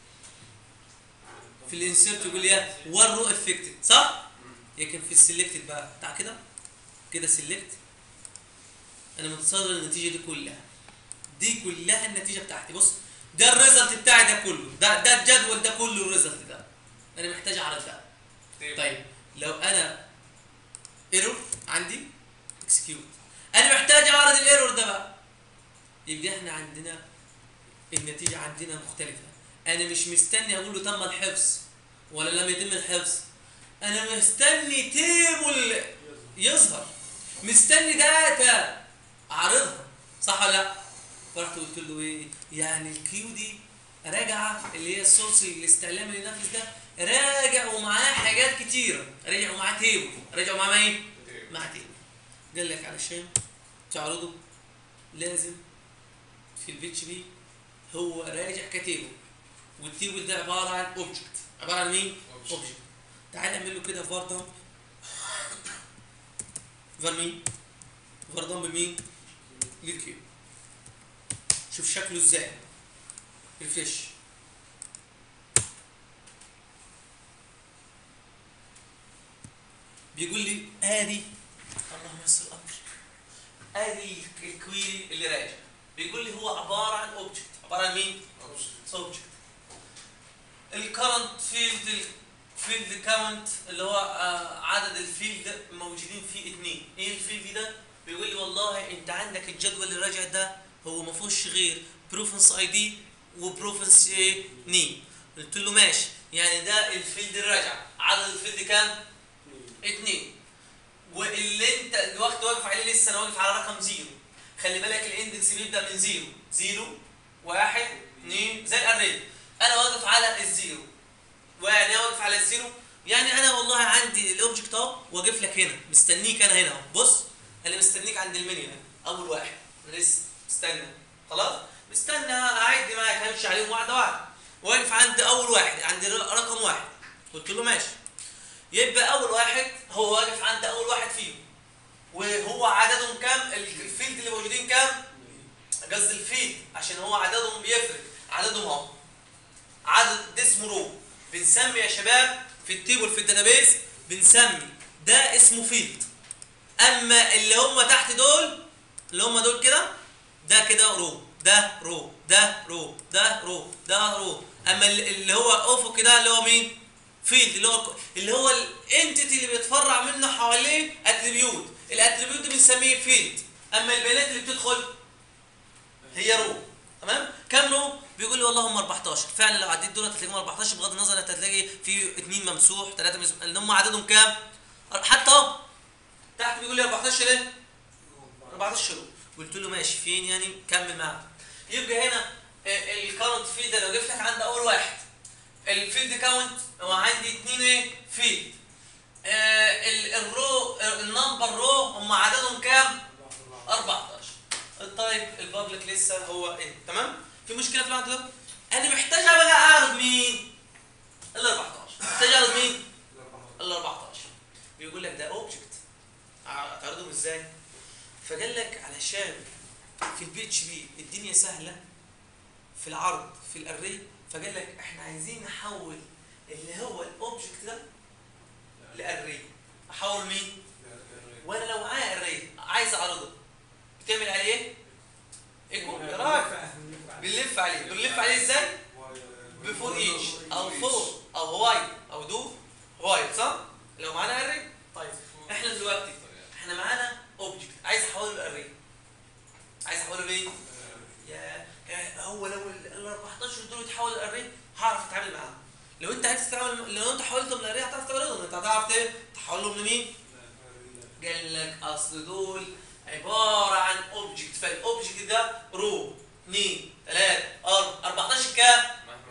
Speaker 2: في الانسيرت يقول لي وان رو افكتد، صح؟ لكن في السلكتد بقى بتاع كده سلكت، انا متصدر النتيجه دي كلها النتيجه بتاعتي. بص ده الريزلت بتاعي ده كله، ده الجدول ده كله الريزلت ده. انا محتاج اعرض ده. طيب لو انا ايرور عندي اكسكيوت، انا محتاج اعرض الايرور ده بقى. يبقى احنا عندنا النتيجه عندنا مختلفه. انا مش مستني اقول له تم الحفظ ولا لم يتم الحفظ، انا مستني تيبل يظهر، مستني داتا اعرضها، صح ولا لا؟ فرحت قلت له ايه؟ يعني الكيو دي راجعه اللي هي السورس الاستعلام اللي نفذ ده، راجعوا معاه حاجات كتيره، راجعوا معاه تيبل، راجعوا معاه ايه؟ مع تيبل. قال لك علشان تعرضه لازم في البي اتش بي هو راجع كتيبل، والتيبل ده عباره عن اوبجكت. عباره عن مين؟ اوبجكت. تعال نعمل له كده فار دمب. فار مين؟ فار دمب مين؟ للكيو. شوف شكله ازاي. ريفريش. بيقول لي ادي اللهم يسر الامر، ادي الكويري اللي راجع. بيقول لي هو عباره عن اوبجكت. عباره عن مين؟ اوبجكت. الكرنت فيلد كاونت اللي هو عدد الفيلد موجودين فيه 2. ايه الفيلد ده؟ بيقول لي والله انت عندك الجدول اللي راجع ده هو ما فيهوش غير بروفنس اي دي وبروفنس نيم. قلت له ماشي، يعني ده الفيلد الراجع. عدد الفيلد كام؟ 2. واللي انت الوقت واقف عليه لسه انا واقف على رقم 0. خلي بالك الاندكس بيبدا من 0 0 1 2 زي الاري. انا واقف على الزيرو، ويعني انا واقف على الزيرو، يعني انا والله عندي الاوبجكت اهو واقف لك هنا مستنيك. انا هنا اهو، بص انا مستنيك عند المنيو هنا اول واحد. انا لسه مستنى، خلاص مستنى اعد معاك همشي عليهم واحده واحده. واقف عند اول واحد، عند رقم 1. قلت له ماشي، يبقى اول واحد هو واقف عند اول واحد فيهم، وهو عددهم كام؟ الفيلد اللي موجودين كام؟ قصدي الفيلد عشان هو عددهم بيفرق. عددهم اهو، عدد ده اسمه رو. بنسمي يا شباب في التيبل في الداتابيس بنسمي ده اسمه فيلد. اما اللي هم تحت دول اللي هم دول كده، ده كده رو، ده رو، ده رو، ده رو، ده رو. اما اللي هو افق كده اللي هو مين؟ فيلد، اللي هو الانتيتي اللي بيتفرع منه حواليه اتريبيوت. الاتريبيوت ده بنسميه فيلد، اما البيانات اللي بتدخل هي رو. تمام؟ كام رو؟ بيقول لي والله هم 14. فعلا لو عديت دول هتلاقيهم 14 بغض النظر انت هتلاقي في 2 ممسوح 3 ممسوح، اللي هم عددهم كام؟ حتى اهو تحت بيقول لي 14 ايه؟ 14 رو. قلت له ماشي فين يعني؟ كمل معايا. يبقى هنا الكارنت فيلد لو جبت لك عند اول واحد الفيلد كاونت هو عندي 2 ايه؟ فيلد. الرو النمبر رو هم عددهم كام؟ 14. طيب البابليك لسه هو ايه؟ تمام؟ في مشكله في العدد ده؟ انا محتاج بقى اعرض مين؟ ال 14. محتاج اعرض مين؟ ال 14. بيقول لك ده اوبجكت هتعرضهم ازاي؟ فقال لك علشان في البي اتش بي الدنيا سهله في العرض في الاري، فقال لك احنا عايزين نحول اللي هو الاوبجكت ده لاري. احول مين؟ وانا لو معايا اري عايز اعرضه بتعمل عليه ايه؟ ايكو يا راجل بنلف عليه ازاي؟ بفور ايتش او فور او واي او دو واي، صح؟ لو معانا اري. طيب احنا دلوقتي احنا معانا اوبجكت عايز احوله لاري. عايز احوله ليه؟ يا هو لو ال 14 دول يتحولوا لاري هعرف اتعامل معاهم. لو انت عايز تتعامل، لو انت حولتهم لاري هتعرف تعرضهم، انت هتعرف تحولهم لمين؟ قال لك اصل دول عباره عن اوبجكت، فالاوبجكت ده رو 2 3 4 14 كام؟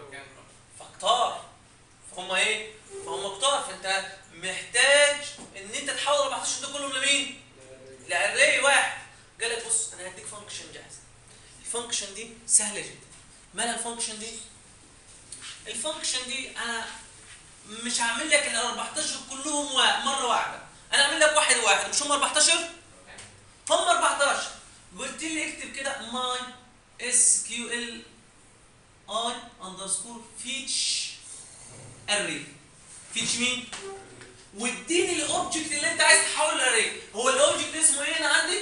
Speaker 2: فكتار. فهم ايه؟ فهم كتار، فانت محتاج ان انت تحول 14 دول كلهم لمين؟ لاري واحد. قال لك بص انا هديك فانكشن جاهزه. الفانكشن دي سهله جدا. مالها الفانكشن دي؟ الفانكشن دي انا مش هعمل لك ال 14 كلهم مره واحده، انا هعمل لك واحد واحد. مش هم 14؟ هم 14. قلت لي اكتب كده ماي اس كيو ال اي اندرسكور فيتش اري. فيتش مين؟ واديني الاوبجكت اللي انت عايز تحوله لاري. هو الاوبجكت اسمه ايه؟ انا عندي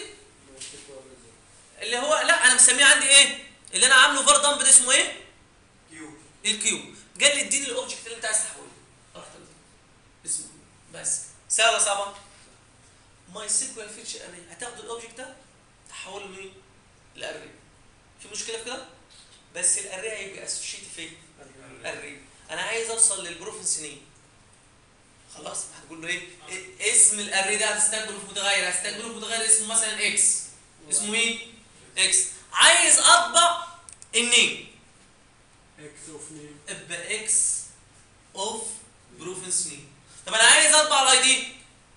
Speaker 2: اللي هو لا انا مسميه عندي ايه؟ اللي انا عامله فار دمب ده اسمه ايه؟
Speaker 4: كيو.
Speaker 2: الكيو. قال لي اديني الاوبجكت اللي انت عايز تحوله. رحت اسمه بس. سهله ولا صعبه؟ ماي سيكوال فيتش اري. هتاخد الاوبجكت ده تحوله لمين؟ الاري. في مشكله في كده؟ بس الاري هيبقى اسوشيتد فين؟ اري. انا عايز اوصل للبروفنس نيم. خلاص هتقول له ايه؟ اسم الاري ده هتستقبله في متغير، هتستقبله في متغير اسمه مثلا اكس. اسمه مين؟ اكس. عايز اطبع النيم
Speaker 3: اكس اوف نيم.
Speaker 2: ابقى اكس اوف بروفنس نيم. طب انا عايز اطبع الاي دي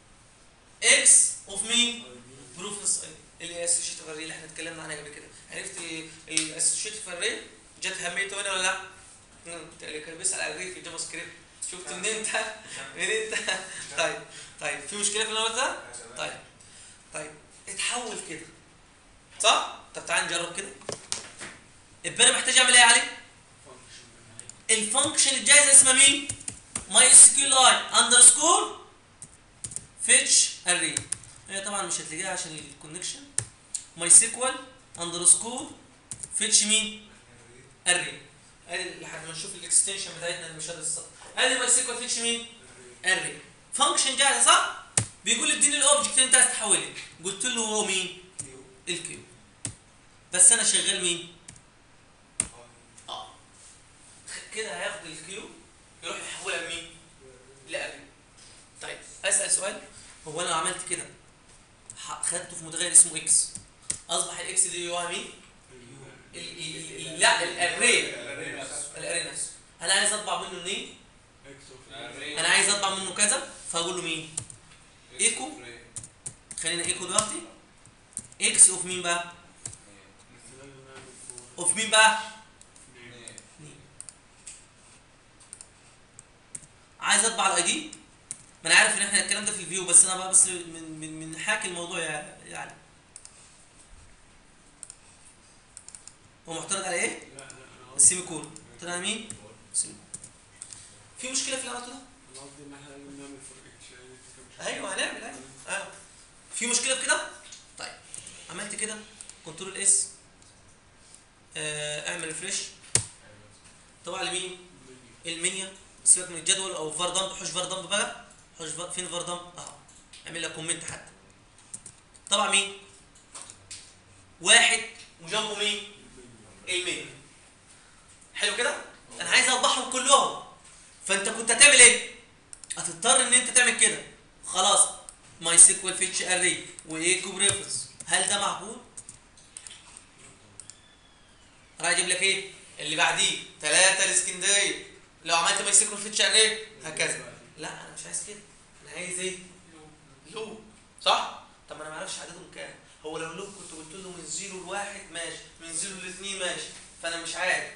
Speaker 2: اكس اوف مين؟ بروفنس اي اللي هي اسوشيتيف اري اللي احنا اتكلمنا عنها قبل كده. عرفت الاسوشيتيف اري جت اهميته هنا ولا لا؟ اللي كان بيسال على الاري في الجافا سكريبت. شفت منين انت؟ منين انت؟ طيب في مشكله في النوع ده؟ طيب اتحول كده صح؟ طب تعال نجرب كده. يبقى انا محتاج اعمل ايه عليه؟ الفانكشن الجاهزه اسمها مين؟ ماي اس كيو اي اندرسكور فيتش اري. هي طبعا مش هتلاقيها عشان الكونكشن. ماي سيكوال اندرسكور فيتش مين؟ اري. ادي لحد ما نشوف الاكستنشن بتاعتنا اللي مش هتتصل. ادي ماي سيكوال فيتش مين؟ اري. فانكشن جاهزه صح؟ بيقول لي اديني الاوبجكت اللي انت عايز تحوله. قلت له هو مين؟ الكيو. بس انا شغال مين؟ كده هياخد الكيو يروح يحولها لمين؟ لاري. طيب اسال سؤال. هو انا لو عملت كده خدته في متغير اسمه اكس اصبح الاكس دي هو مين؟ لا الاري نفسه. انا عايز اطبع منه منين؟ انا عايز اطبع منه كذا فاقول له مين؟ ايكو. خلينا ايكو دلوقتي اكس اوف مين بقى؟ اوف مين بقى؟ عايز اطبع الاي دي. ما انا عارف ان احنا الكلام ده في الفيو بس انا بقى بس من حاكي الموضوع يعني. هو معترض على ايه؟ السيمي كون. معترض على مين؟ السيمي كون. في مشكله في اللي عملته ده؟
Speaker 3: انا قصدي ان احنا نعمل فور اتش.
Speaker 2: ايوه هنعمل ايوه. في مشكله في كده؟ طيب عملت كده كنترول اس اعمل ريفريش. طبعا لمين؟ المنيا. سيبك من الجدول او فار دمب. حوش فار دمب بقى. حوش فين فار دمب؟ اهو. اعمل لك كومنت حتى. طبعا مين؟ واحد وجنبه مين؟ المين. حلو كده؟ انا عايز اوضحهم كلهم. فانت كنت هتعمل ايه؟ هتضطر ان انت تعمل كده. خلاص ماي سيكوال فيتش اري وايه كوب ريفرنس. هل ده معقول؟ راح اجيب لك ايه؟ اللي بعديه 3 الاسكندريه. لو عملت ماي سيكوال فيتش اري هكذا. لا انا مش عايز كده. انا عايز ايه؟ لوب. صح؟ طب ما انا ما اعرفش عددهم كام. هو لو لوب كنت قلت له من 0 ل 1 ماشي، من 0 ل 2 ماشي، فانا مش عارف.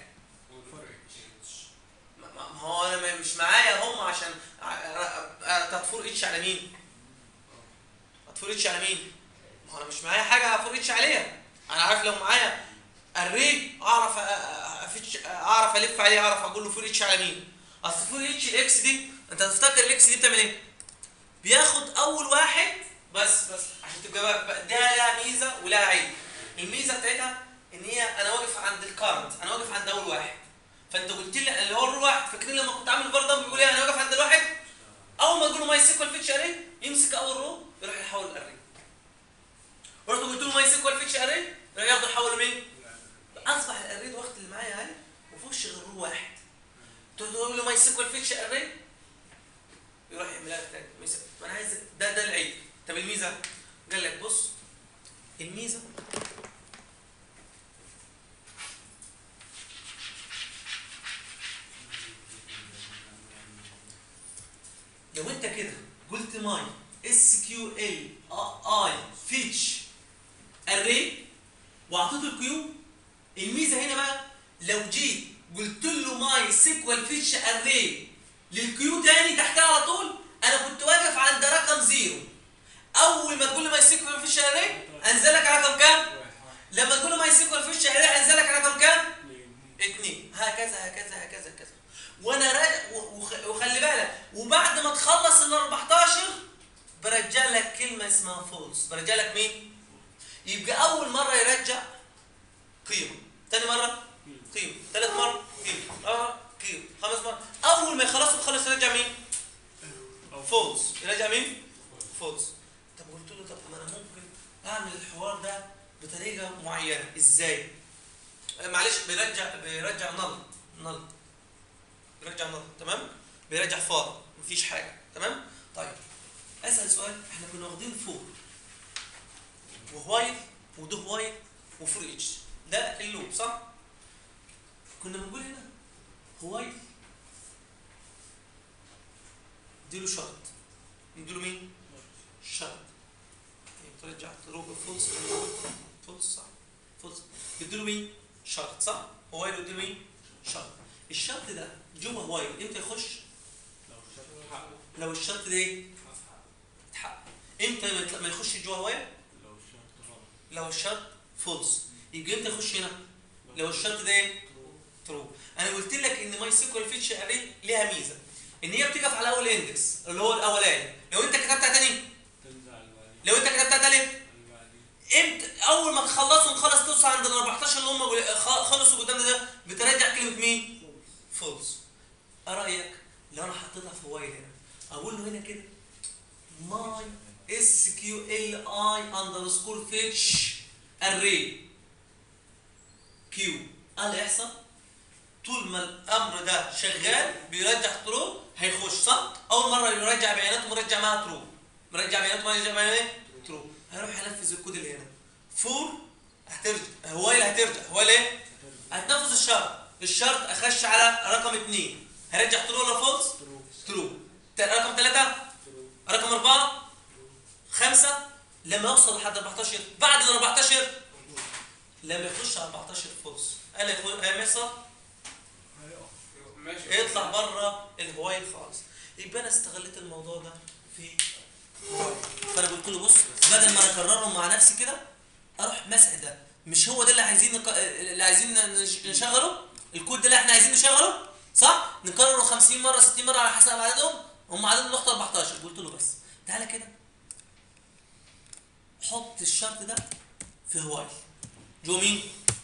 Speaker 2: ما هو انا مش معايا هم عشان هتفور اتش على مين؟ هتفور اتش على مين؟ ما هو انا مش معايا حاجه هفور اتش عليها. انا عارف لو معايا الري اعرف الف عليه، اعرف اقول له فور اتش على مين. اصل فور اتش الاكس دي انت هتفتكر الاكس دي بتعمل ايه؟ بياخد اول واحد بس عشان تبقى بقى ده لها ميزه ولها عيب. الميزه بتاعتها ان هي انا واقف عند الكارنت، انا واقف عند اول واحد. فانت قلت لي اللي هو الواحد، فاكرين لما كنت عامل البار ده بيقول ايه؟ انا واقف عند الواحد. اول ما تقول له ماي سيكوال فيتش اري يمسك اول رو يروح يحول الاري. ورحت قلت له ماي سيكوال فيتش اري يروح ياخد يحول لمين؟ اصبح الاري ده وقت اللي معايا اهي وفيهوش غير رو واحد. تقول له ماي سيكوال فيتش اري يروح يعملها لك تاني. انا عايز ده العيب. طب الميزه؟ قال لك بص الميزه لو انت كده قلت ماي اس كيو ال اي فيتش اري واعطيته الكيو، الميزه هنا بقى لو جيت قلت له ماي سيكوال فيتش اري للكيو تاني تحتها على طول، انا كنت واقف عند رقم 0. اول ما تقول لي ماي سيكوال فيتش اري انزلك على رقم كام؟ لما تقول له ماي سيكوال فيتش اري انزلك على رقم كام؟ 2. هكذا. وانا وخلي بالك وبعد ما تخلص ال 14 برجع لك كلمه اسمها فولس. برجع لك مين؟ يبقى اول مره يرجع قيمه، ثاني مره قيمه، ثالث مره قيمه، قيمه، خامس مره. اول ما يخلص يرجع مين؟ فولس. يرجع مين؟ فولس. طب قلت له طب ما انا ممكن اعمل الحوار ده بطريقه معينه. ازاي؟ معلش بيرجع نل بيرجع نل. تمام؟ بيرجع فاضي مفيش حاجه. تمام؟ طيب اسال سؤال. احنا كنا واخدين فور ووايل وده وايل وفور اتش، ده اللوب صح؟ كنا بنقول هنا وايل اديله شرط. نديله مين؟ شرط. ترجع تروح فولس صح؟ فولس. اديله مين؟ شرط صح؟ وايل اديله مين؟ شرط. الشرط ده جوه وايل امتى يخش؟ لو الشرط ده ايه؟ اتحقق. امتى ما يخش جوه وايل؟ لو الشرط فولس. يبقى امتى يخش هنا؟ لو الشرط ده ايه؟ ترو. انا قلت لك ان ماي سيكوال فيتش اري ليها ميزه ان هي بتقف على اول اندكس اللي هو الاولاني. لو انت كتبتها تاني امتى؟ اول ما تخلص توصل عند ال 14 اللي هم خلصوا قدامنا ده بترجع كلمه مين؟ فولس. ايه رايك لو انا حطيتها في وايل هنا؟ اقول له هنا كده ماي اس كيو ال اي اندرسكور فيتش اري كيو. ايه اللي هيحصل؟ طول ما الامر ده شغال بيرجع ترو هيخش صح؟ اول مره يرجع بيانات مرجع معاها ترو، مرجع بيانات ترو. هيروح ينفذ الكود اللي هنا. فور هترجع، وايل هترجع، وايل ايه؟ هتنفذ الشرط اخش على رقم 2 هيرجع ترو ولا فولس؟ ترو. رقم 3 رقم 4 5 لما يوصل لحد 14 بعد ال 14 لما يخش على 14 فولس قال لي يحصل يطلع بره الهوايل خالص. يبقى انا استغلت الموضوع ده في هوايل. فانا قلت له بص بدل ما اكررهم مع نفسي كده اروح مسح ده. مش هو ده اللي عايزين نشغله؟ الكود ده اللي احنا عايزين نشغله صح؟ نكرره 50 مره 60 مره على حسب عددهم. هم عددهم نقطه 14. قلت له بس تعالى كده حط الشرط ده في هوايل جوه مين؟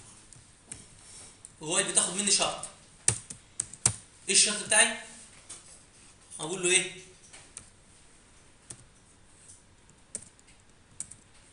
Speaker 2: هوايل بتاخد مني شرط. ايه الشرط بتاعي؟ اقول له ايه؟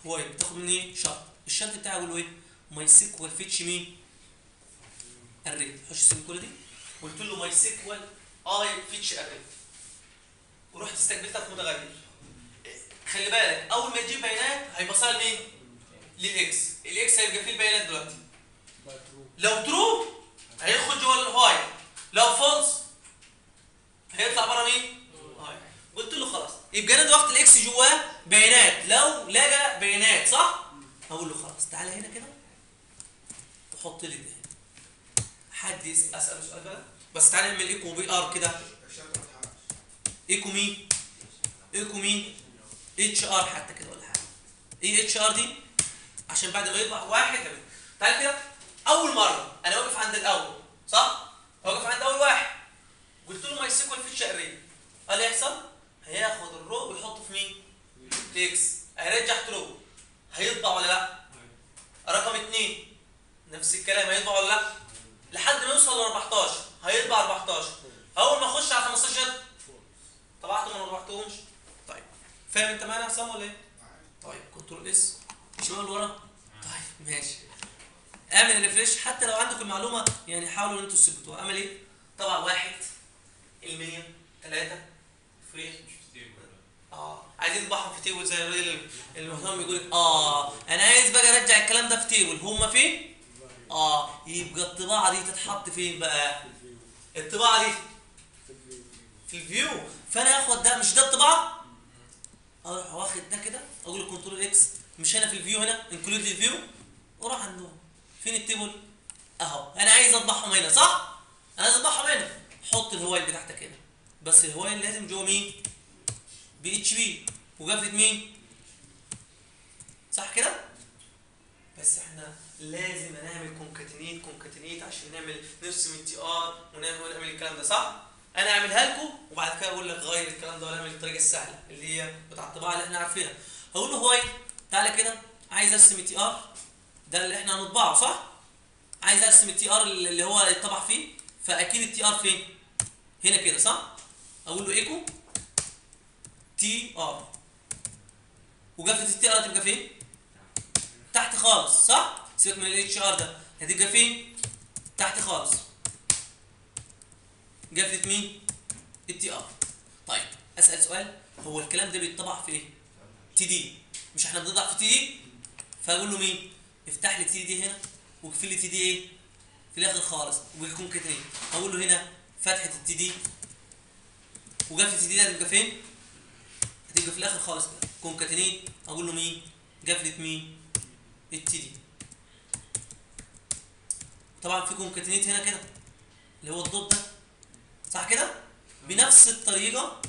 Speaker 2: وايل بتاخد مني ايه؟ شرط. الشرط بتاعي اقول له ايه؟ ماي سيكوال فيتش مين؟ الري. خش السيميكولا دي قلت له ماي سيكوال اي فيتش الري ورحت استقبلتها في متغير. خلي بالك اول ما تجيب بيانات هيبصها لمين؟ للاكس. الاكس هيبقى فيه البيانات دلوقتي. لو ترو هيدخل جوه الوايل، لو فولس هيطلع بره مين؟ قلت له خلاص يبقى انا دلوقتي الاكس جواه بيانات، لو لقى بيانات صح؟ هقول له خلاص تعالى هنا كده وحط لي ده. حد اساله سؤال بقى؟ بس تعالى نعمل ايكو بي ار كده. ايكو مين؟ ايكو مين؟ اتش ار حتى كده ولا حاجه. ايه اتش ار دي؟ عشان بعد ما يطلع واحد كده. تعالى كده اول مره انا واقف عند الاول صح؟ واقف عند اول واحد قلت له ماي سيكوال فيتش اري. قال يحصل هياخد الرو ويحطه في مين؟ في اكس. هيرجع ترو هيطبع ولا لا؟ رقم 2 نفس الكلام هيطبع ولا لا؟ لحد ما يوصل ل 14 هيطبع 14. اول ما اخش على 15 طبعتهم ولا ما طبعتهمش؟ طيب فاهم انت معانا يا حسام ولا ايه؟ طيب كنترول اس شمال لورا. طيب ماشي. اعمل ريفريش حتى لو عندكم المعلومه يعني حاولوا ان انتوا تثبتوها. اعمل ايه؟ طبعا 1 المنيا 3 فريش عايزين نطبعهم في تيبل زي الراجل المهتم يقول لك انا عايز بقى ارجع الكلام ده في تيبل. هم فين؟ يبقى الطباعه دي تتحط فين بقى؟ الطباعه دي في الفيو. فانا اخد ده مش ده الطباعه؟ اروح واخد ده كده اقول له كنترول اكس مش هنا في الفيو هنا انكلود الفيو وراح عندهم فين التيبل؟ اهو انا عايز اطبعهم هنا صح؟ انا عايز اطبعهم هنا. حط الهوايل بتاعتك هنا بس الهوايل لازم جوه مين؟ بي اتش بي وقفلة مين؟ صح كده؟ بس احنا لازم نعمل كونكاتينيت عشان نرسم التي ار ونعمل الكلام ده صح؟ انا اعملها لكم وبعد كده اقول لك غير الكلام ده ونعمل الطريقه السهله اللي هي بتاع الطباعه اللي احنا عارفينها. هقول له هوايل تعالى كده عايز ارسم التي ار ده اللي احنا هنطبعه صح؟ عايز ارسم التي ار اللي هو يطبع فيه. فاكيد التي ار فين؟ هنا كده صح؟ اقول له ايكو تي ار وقفله التي ار هتبقى فين؟ تحت خالص صح؟ سيبك من الاتش ار ده هتبقى فين؟ تحت خالص. قفله مين؟ التي ار. طيب اسال سؤال هو الكلام ده بيتطبع في ايه؟ تي دي. مش احنا بنضع في تي دي؟ فاقول له مين؟ افتح لي تي دي هنا واقفل لي تي دي ايه؟ في الاخر خالص ويكون كده. هقول له هنا فتحه التي دي وقفله التي دي هتبقى فين؟ هتبقى في الاخر خالص كده. كونكاتينيت اقول له مين؟ قفله مين؟ التي دي. طبعا في كونكاتينيت هنا كده اللي هو الدوت ده صح كده؟ بنفس الطريقه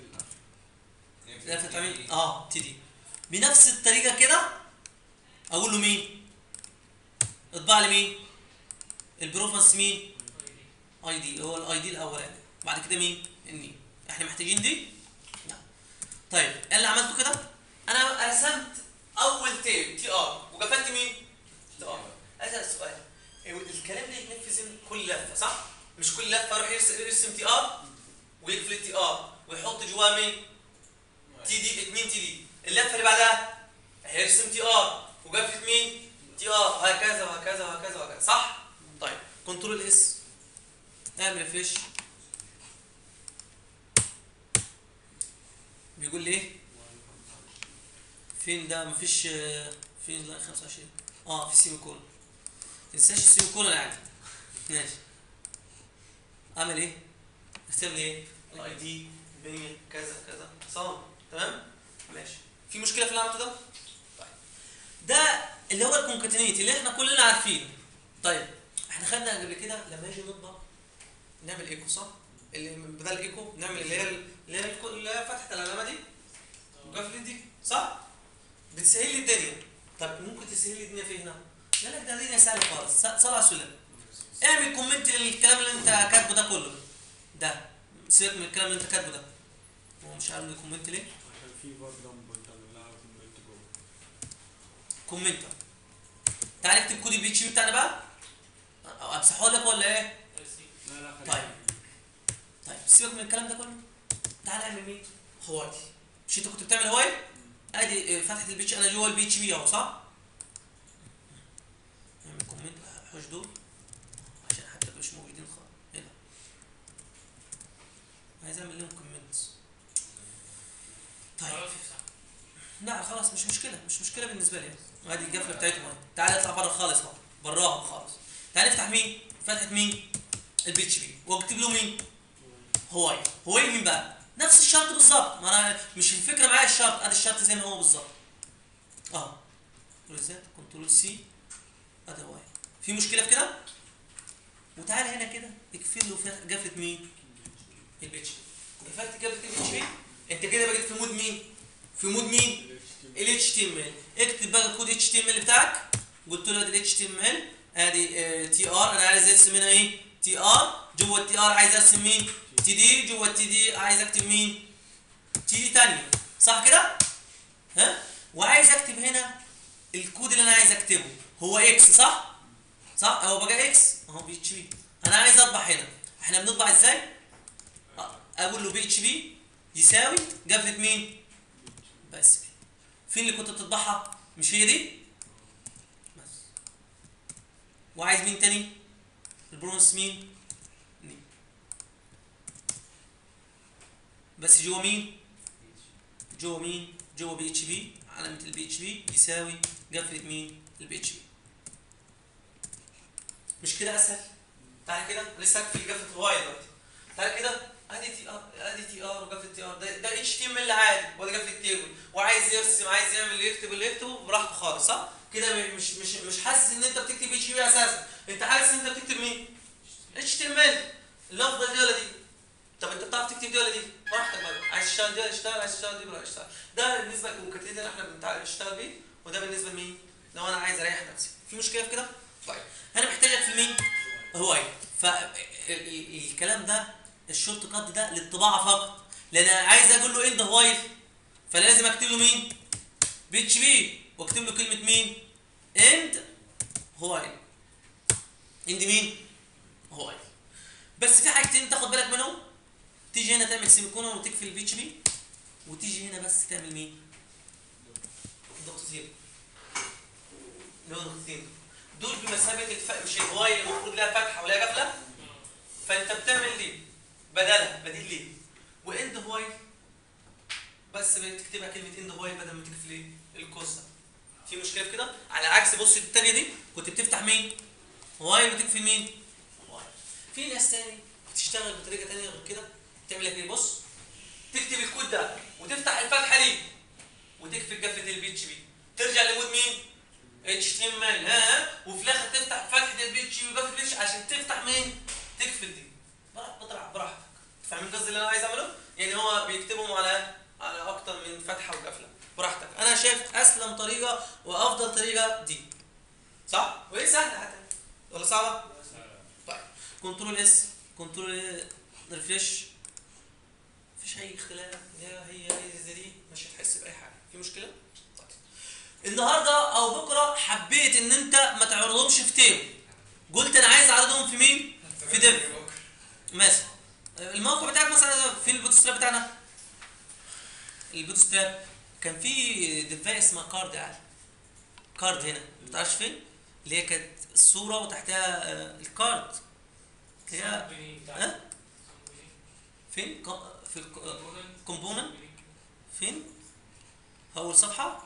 Speaker 2: تي دي بنفس الطريقه كده اقول له مين؟ اطبع لي مين؟ البروفنس مين؟ اي دي اللي هو الاي دي الاولاني. بعد كده مين؟ الني. احنا محتاجين دي؟ لا. طيب اللي عملته كده انا رسمت اول تي ار وقفلت مين؟ تي ار. اسال السؤال الكلام ده يتنفذ كل لفه صح؟ مش كل لفه اروح يرسم تي ار ويقفل التي ار ويحط جواه مين؟ تي دي 2 تي دي. اللفه اللي بعدها هيرسم تي ار وقفله مين؟ تي ار وهكذا وهكذا وهكذا وهكذا صح؟ طيب كنترول اس اعمل ريفريش بيقول لي ايه؟ فين ده؟ مفيش فين؟ لا 25 في سيميكولون. تنساش السيميكولون عادي. ماشي. اعمل ايه؟ ارسم لي ايه؟ الاي دي بين كذا كذا صام تمام؟ ماشي. في مشكله في اللي عملته ده؟ طيب ده اللي هو الكونكاتينيت اللي احنا كلنا عارفينه. طيب احنا خدنا قبل كده لما يجي نطبع نعمل ايكو صح؟ اللي بدل ايكو نعمل اللي هي فتحه العلامه دي وقفله دي صح؟ بتسهل لي الدنيا. طب ممكن تسهل لي الدنيا في هنا؟ لا لا ده الدنيا سهله خالص. صلاه سلام. اعمل كومنت للكلام اللي انت كاتبه ده كله. ده سيبك من الكلام اللي انت كاتبه ده. هو مش عامل كومنت ليه؟
Speaker 3: عشان في برضه بتعمل لها كومنت جوه.
Speaker 2: كومنت. تعال نكتب كود البي اتش بي بتاعنا بقى. او امسحه لك ولا ايه؟
Speaker 3: لا
Speaker 2: طيب سيبك من الكلام ده كله. تعال اعمل مين؟ هوايل. مش انت كنت بتعمل هوايل؟ ادي فتحه البي اتش، انا جوه البي اتش بي اهو صح؟ نعمل كومنت حوش دول عشان حتى مش موجودين خالص هنا، عايز اعمل لهم كومنتس. طيب لا خلاص مش مشكله، مش مشكله بالنسبه لي، ادي القفله بتاعتهم اهي. تعالى اطلع بره خالص اهو، براهم خالص. تعالى نفتح مين؟ فتحه مين؟ البي اتش بي، واكتب له مين؟ هواي. هواي مين بقى؟ نفس الشرط بالظبط، ما انا مش الفكره معايا الشرط، ادي الشرط زي ما هو بالظبط اهو. كنترول زد كنترول سي، ادي هواي. في مشكله في كده؟ وتعالى هنا كده اقفل له قفله مين؟ البي اتش بي. قفلت قفله البي اتش بي، انت كده بقيت في مود مين؟ في مود مين؟ ال HTML. اكتب بقى كود HTML بتاعك، قلت له ادي HTML ادي تي ار، انا عايز ارسم هنا ايه؟ تي ار، جوه التي ار عايز ارسم مين؟ تي دي، جوه التي دي عايز اكتب مين؟ تي دي ثانيه، صح كده؟ ها؟ وعايز اكتب هنا الكود اللي انا عايز اكتبه هو اكس، صح؟ صح؟ هو بقى اكس اهو بي اتش بي. انا عايز اطبع هنا، احنا بنطبع ازاي؟ اقول له بي اتش بي يساوي قفله مين؟ بس كده. فين اللي كنت بتطبعها؟ مش هي دي؟ بس. وعايز مين تاني؟ البرونس مين؟ مين؟ بس جوه مين؟ جوه مين؟ جوه بي اتش بي، علامة البي اتش بي يساوي قفلة مين؟ البي اتش بي. مش كده اسهل؟ تعالى كده لسه هقفل قفلة الواي دلوقتي. تعالى كده ادي تي ار، ادي تي ار وقفلة تي ار، ده اتش تي ام ال عادي ولا قفلة تيبل، وعايز يرسم عايز يعمل يكتب اللي يكتبه براحته خالص، صح؟ كده مش حاسس ان انت بتكتب اتش بي اساسا، انت حاسس ان انت بتكتب مين؟ اتش تي ام ال. اللفظه دي ولا دي؟ طب انت بتعرف تكتب دي ولا دي؟ براحتك بقى، عايز تشتغل دي ولا تشتغل، عايز تشتغل دي ولا تشتغل. ده بالنسبه للكونكاتينيت اللي احنا بنشتغل بيه، وده بالنسبه لمين؟ لو انا عايز اريح نفسي. في مشكله في كده؟ طيب انا محتاجك في مين؟ هواي. فالكلام ده الشورت كات ده للطباعه فقط، لان انا عايز اقول له اند هوايل، فلازم اكتب له مين؟ بي اتش بي، واكتب له كلمه مين؟ اند هوايل. اند مين؟ هوايل. بس في حاجتين تاخد بالك منهم، تيجي هنا تعمل سيميكونون وتقفل البي اتش بي، وتيجي هنا بس تعمل مين؟ نقطتين، نقطتين دول بمثابه مش الهوايل المفروض لها فتحه ولا قفله، فانت بتعمل ليه؟ بدلها بديل ليه؟ واند هوايل بس بتكتبها كلمه اند هوايل بدل ما تكتب ايه؟ القوس ده. في مشكله في كده؟ على عكس بص الثانيه دي كنت بتفتح مين؟ هوايل وتقفل مين؟ هوايل. في ناس تاني بتشتغل بطريقه ثانيه غير كده، تعمل لك ايه؟ بص تكتب الكود ده وتفتح الفتحه دي وتقفل قفله البي اتش بي، ترجع لمود مين؟ اتش تي ام ال، ها، وفي الاخر تفتح فتحه البي اتش بي وقفل البي عشان تفتح مين؟ تقفل دي. براحتك. فاهمين القصد اللي انا عايز اعمله؟ يعني هو بيكتبهم على اكتر من فتحه وقفله، براحتك. انا شايف اسلم طريقه وافضل طريقه دي، صح؟ وهي سهله حتى ولا صعبه؟ طيب كنترول اس، كنترول ريفريش، مفيش اي اختلاف، هي زي دي، مش هتحس باي حاجه. في مشكله؟ طيب النهارده او بكره حبيت ان انت ما تعرضهمش في تيبل، قلت انا عايز اعرضهم في مين؟ في ديف مثلا. الموقع بتاعك مثلا في البوتستراب بتاعنا، البوتستراب كان في ديفايس اسمها كارد عادي، كارد هنا ما تعرفش فين، اللي هي كانت الصوره وتحتها الكارد، هي ها فين؟ في الكومبوننت فين؟ اول صفحه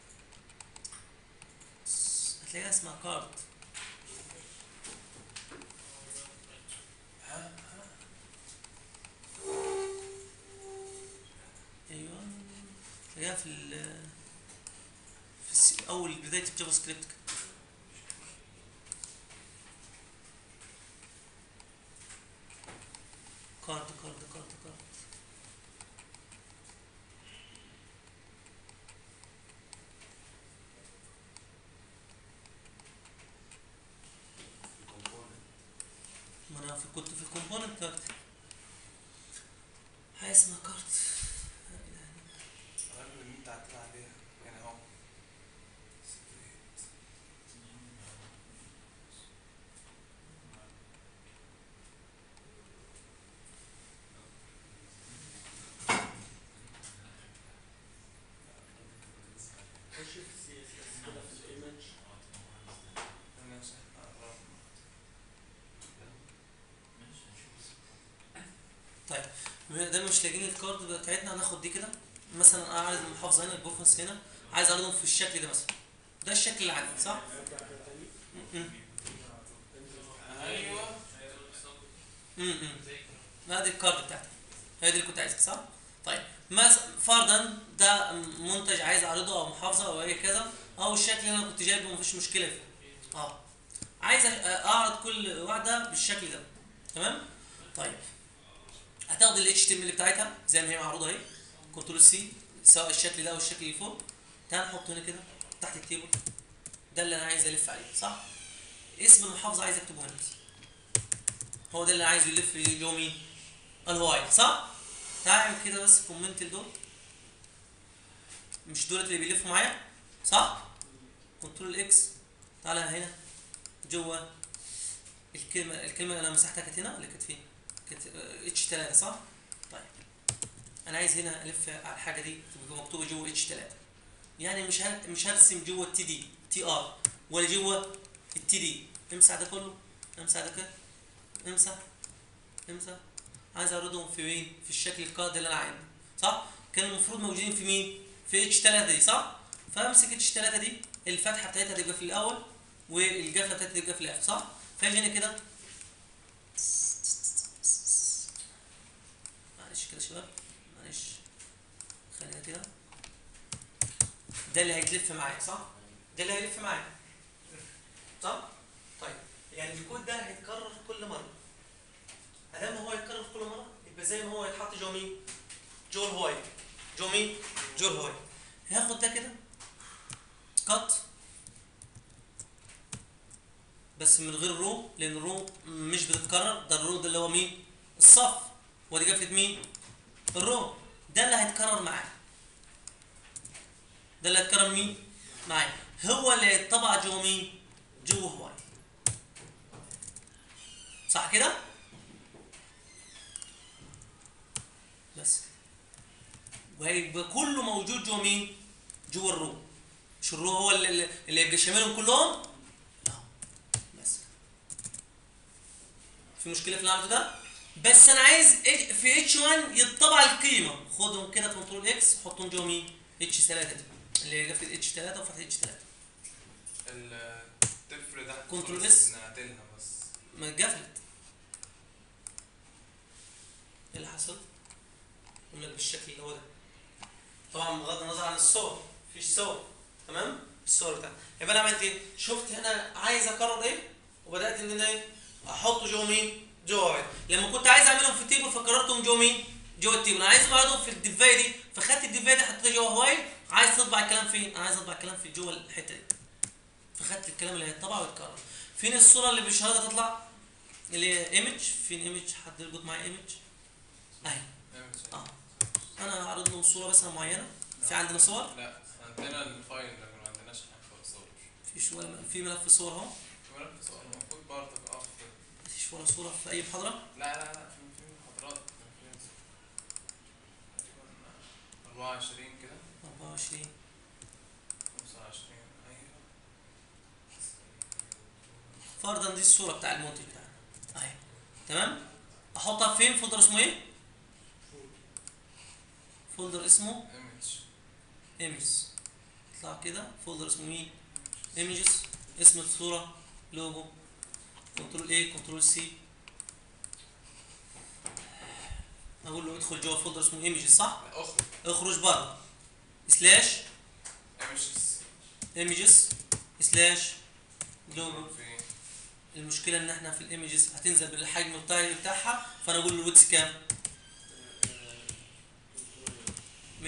Speaker 2: هتلاقيها اسمها كارد. ايوه تلاقيها في اول بدايه الجافا سكريبت كده. كارد ما انا كنت في الكومبوننت كارد، حاجه اسمها كارد.
Speaker 4: غالبا اللي انت عديت عليها يعني اهو.
Speaker 2: ده مش لاقيين الكارد بتاعتنا، هناخد دي كده مثلا. انا عايز المحافظه هنا، البوفنس هنا، عايز اعرضهم في الشكل ده مثلا. ده الشكل اللي عندي صح؟
Speaker 3: ارجع كده تاني.
Speaker 1: ايوه.
Speaker 2: هذه الكارد بتاعتي، هي دي اللي كنت عايزها صح؟ طيب فرضا ده منتج عايز اعرضه او محافظه او اي كذا، او الشكل اللي انا كنت جايبه مفيش مشكله فيه. عايز اعرض كل واحده بالشكل ده، تمام؟ طيب هتاخد ال HTML بتاعتها زي ما هي معروضه اهي، كنترول سي، سواء الشكل ده او الشكل اللي فوق. تعال نحطه هنا كده تحت التيبل، ده اللي انا عايز الف عليه صح؟ اسم المحافظه عايز اكتبه هنا، هو ده اللي عايزه يلف اللي هو مين؟ الواي صح؟ تعال كده بس كومنت لدول، مش دول اللي بيلفوا معايا صح؟ كنترول اكس، تعالى هنا جوه الكلمه اللي انا مسحتها كانت هنا ولا كانت فين؟ كانت اتش 3 صح؟ طيب انا عايز هنا الف على الحاجه دي تبقى مكتوبه جوه اتش 3، يعني مش هرسم جوه التي دي تي ار ولا جوه التي دي. امسح ده كله، امسح ده كده، امسح. عايز اعرضهم في مين؟ في الشكل الكارد اللي انا عايزه صح؟ كانوا المفروض موجودين في مين؟ في اتش 3 دي صح؟ فامسك اتش 3 دي، الفتحه بتاعتها تبقى في الاول والقفله بتاعتها تبقى في الاخر صح؟ فاجي هنا كده، معلش كده يا شباب، معلش خلينا كده، ده اللي هيتلف معايا صح؟ ده اللي هيلف معايا صح؟ طيب يعني الكود ده هيتكرر كل مره، ادام هو يتكرر كل مره يبقى زي ما هو يتحط جوه مين؟ جوه الهواي. جوه مين؟ جوه الهواي. هاخد ده كده كات، بس من غير رو، لان الرو مش بتتكرر، ده الرو ده اللي هو مين؟ الصف، ودي قفله مين؟ الرو. ده اللي هيتكرر معايا، ده اللي هيتكرر مين؟ معايا، هو اللي هيتطبع جوه مين؟ جوه هواي صح كده؟ بس وهيبقى كله موجود جوه مين؟ جوه الرو. مش الرو هو اللي يبقى شاملهم كلهم؟ لا بس في مشكله في اللي عملته ده؟ بس انا عايز في اتش 1 يتطبع القيمه، خدهم كده كنترول اكس حطهم جوه مين؟ اتش 3 دي اللي هي قفله اتش 3 وفتحه اتش 3.
Speaker 1: الطفل ده
Speaker 2: كنترول اس
Speaker 1: نعدلها بس
Speaker 2: ما اتقفلت. ايه اللي حصل؟ قلنا بالشكل اللي هو ده، طبعا بغض النظر عن الصور، مفيش صور تمام؟ الصور بتاعتي يبقى انا عملت ايه؟ شفت هنا عايز اكرر ايه؟ وبدات ان انا ايه؟ احطه جوه مين؟ جوه. لما كنت عايز اعملهم في التيبل فكررتهم جوه مين؟ جوه التيبل. انا عايز اعرضهم في الديفاي دي، فخدت الديفاي دي حطيتها جوه هواي. عايز تطبع الكلام فين؟ انا عايز اطبع الكلام في جوه الحته دي، فخدت الكلام اللي هيتطبع ويتكرر. فين الصوره اللي بالشهاده تطلع؟ اللي هي ايمج. فين ايمج؟ حد يربط معايا ايمج اهي. انا هعرض لهم صوره مثلا معينه. في عندنا صور؟
Speaker 1: لا عندنا الفايل لكن ما عندناش ملف صور.
Speaker 2: مفيش ولا في ملف صور اهو.
Speaker 1: في ملف صور المفروض برضك
Speaker 2: مفيش ولا صوره في اي محاضره؟
Speaker 1: لا في محاضرات 24 كده
Speaker 2: 24
Speaker 1: 25 ايوه.
Speaker 2: فرضا دي الصوره بتاع المنتج بتاعنا اهي تمام. احطها فين؟ فولدر اسمه ايه؟ فولدر اسمه ايمجز. اطلع كده فولدر اسمه مين؟ ايمجز. اسم الصوره لوجو. كنترول ايه؟ كنترول سي. اقول له ادخل جوه فولدر اسمه ايمجز صح؟ اخرج بره سلاش ايمجز سلاش لوجو. المشكله ان احنا في الايمجز هتنزل بالحجم بتاعها، فانا اقول له الويدث كام؟ 100%.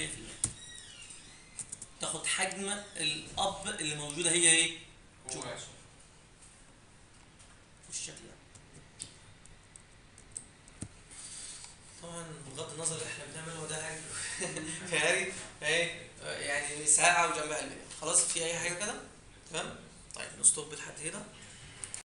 Speaker 2: تاخد حجم الاب اللي موجوده هي ايه؟ جوه بالشكل ده. طبعا بغض النظر اللي احنا بنعمله ده حاجه فهاري اهي يعني ساعه وجنبها المية. خلاص في اي حاجه كده؟ تمام؟ طيب نستوب لحد هنا.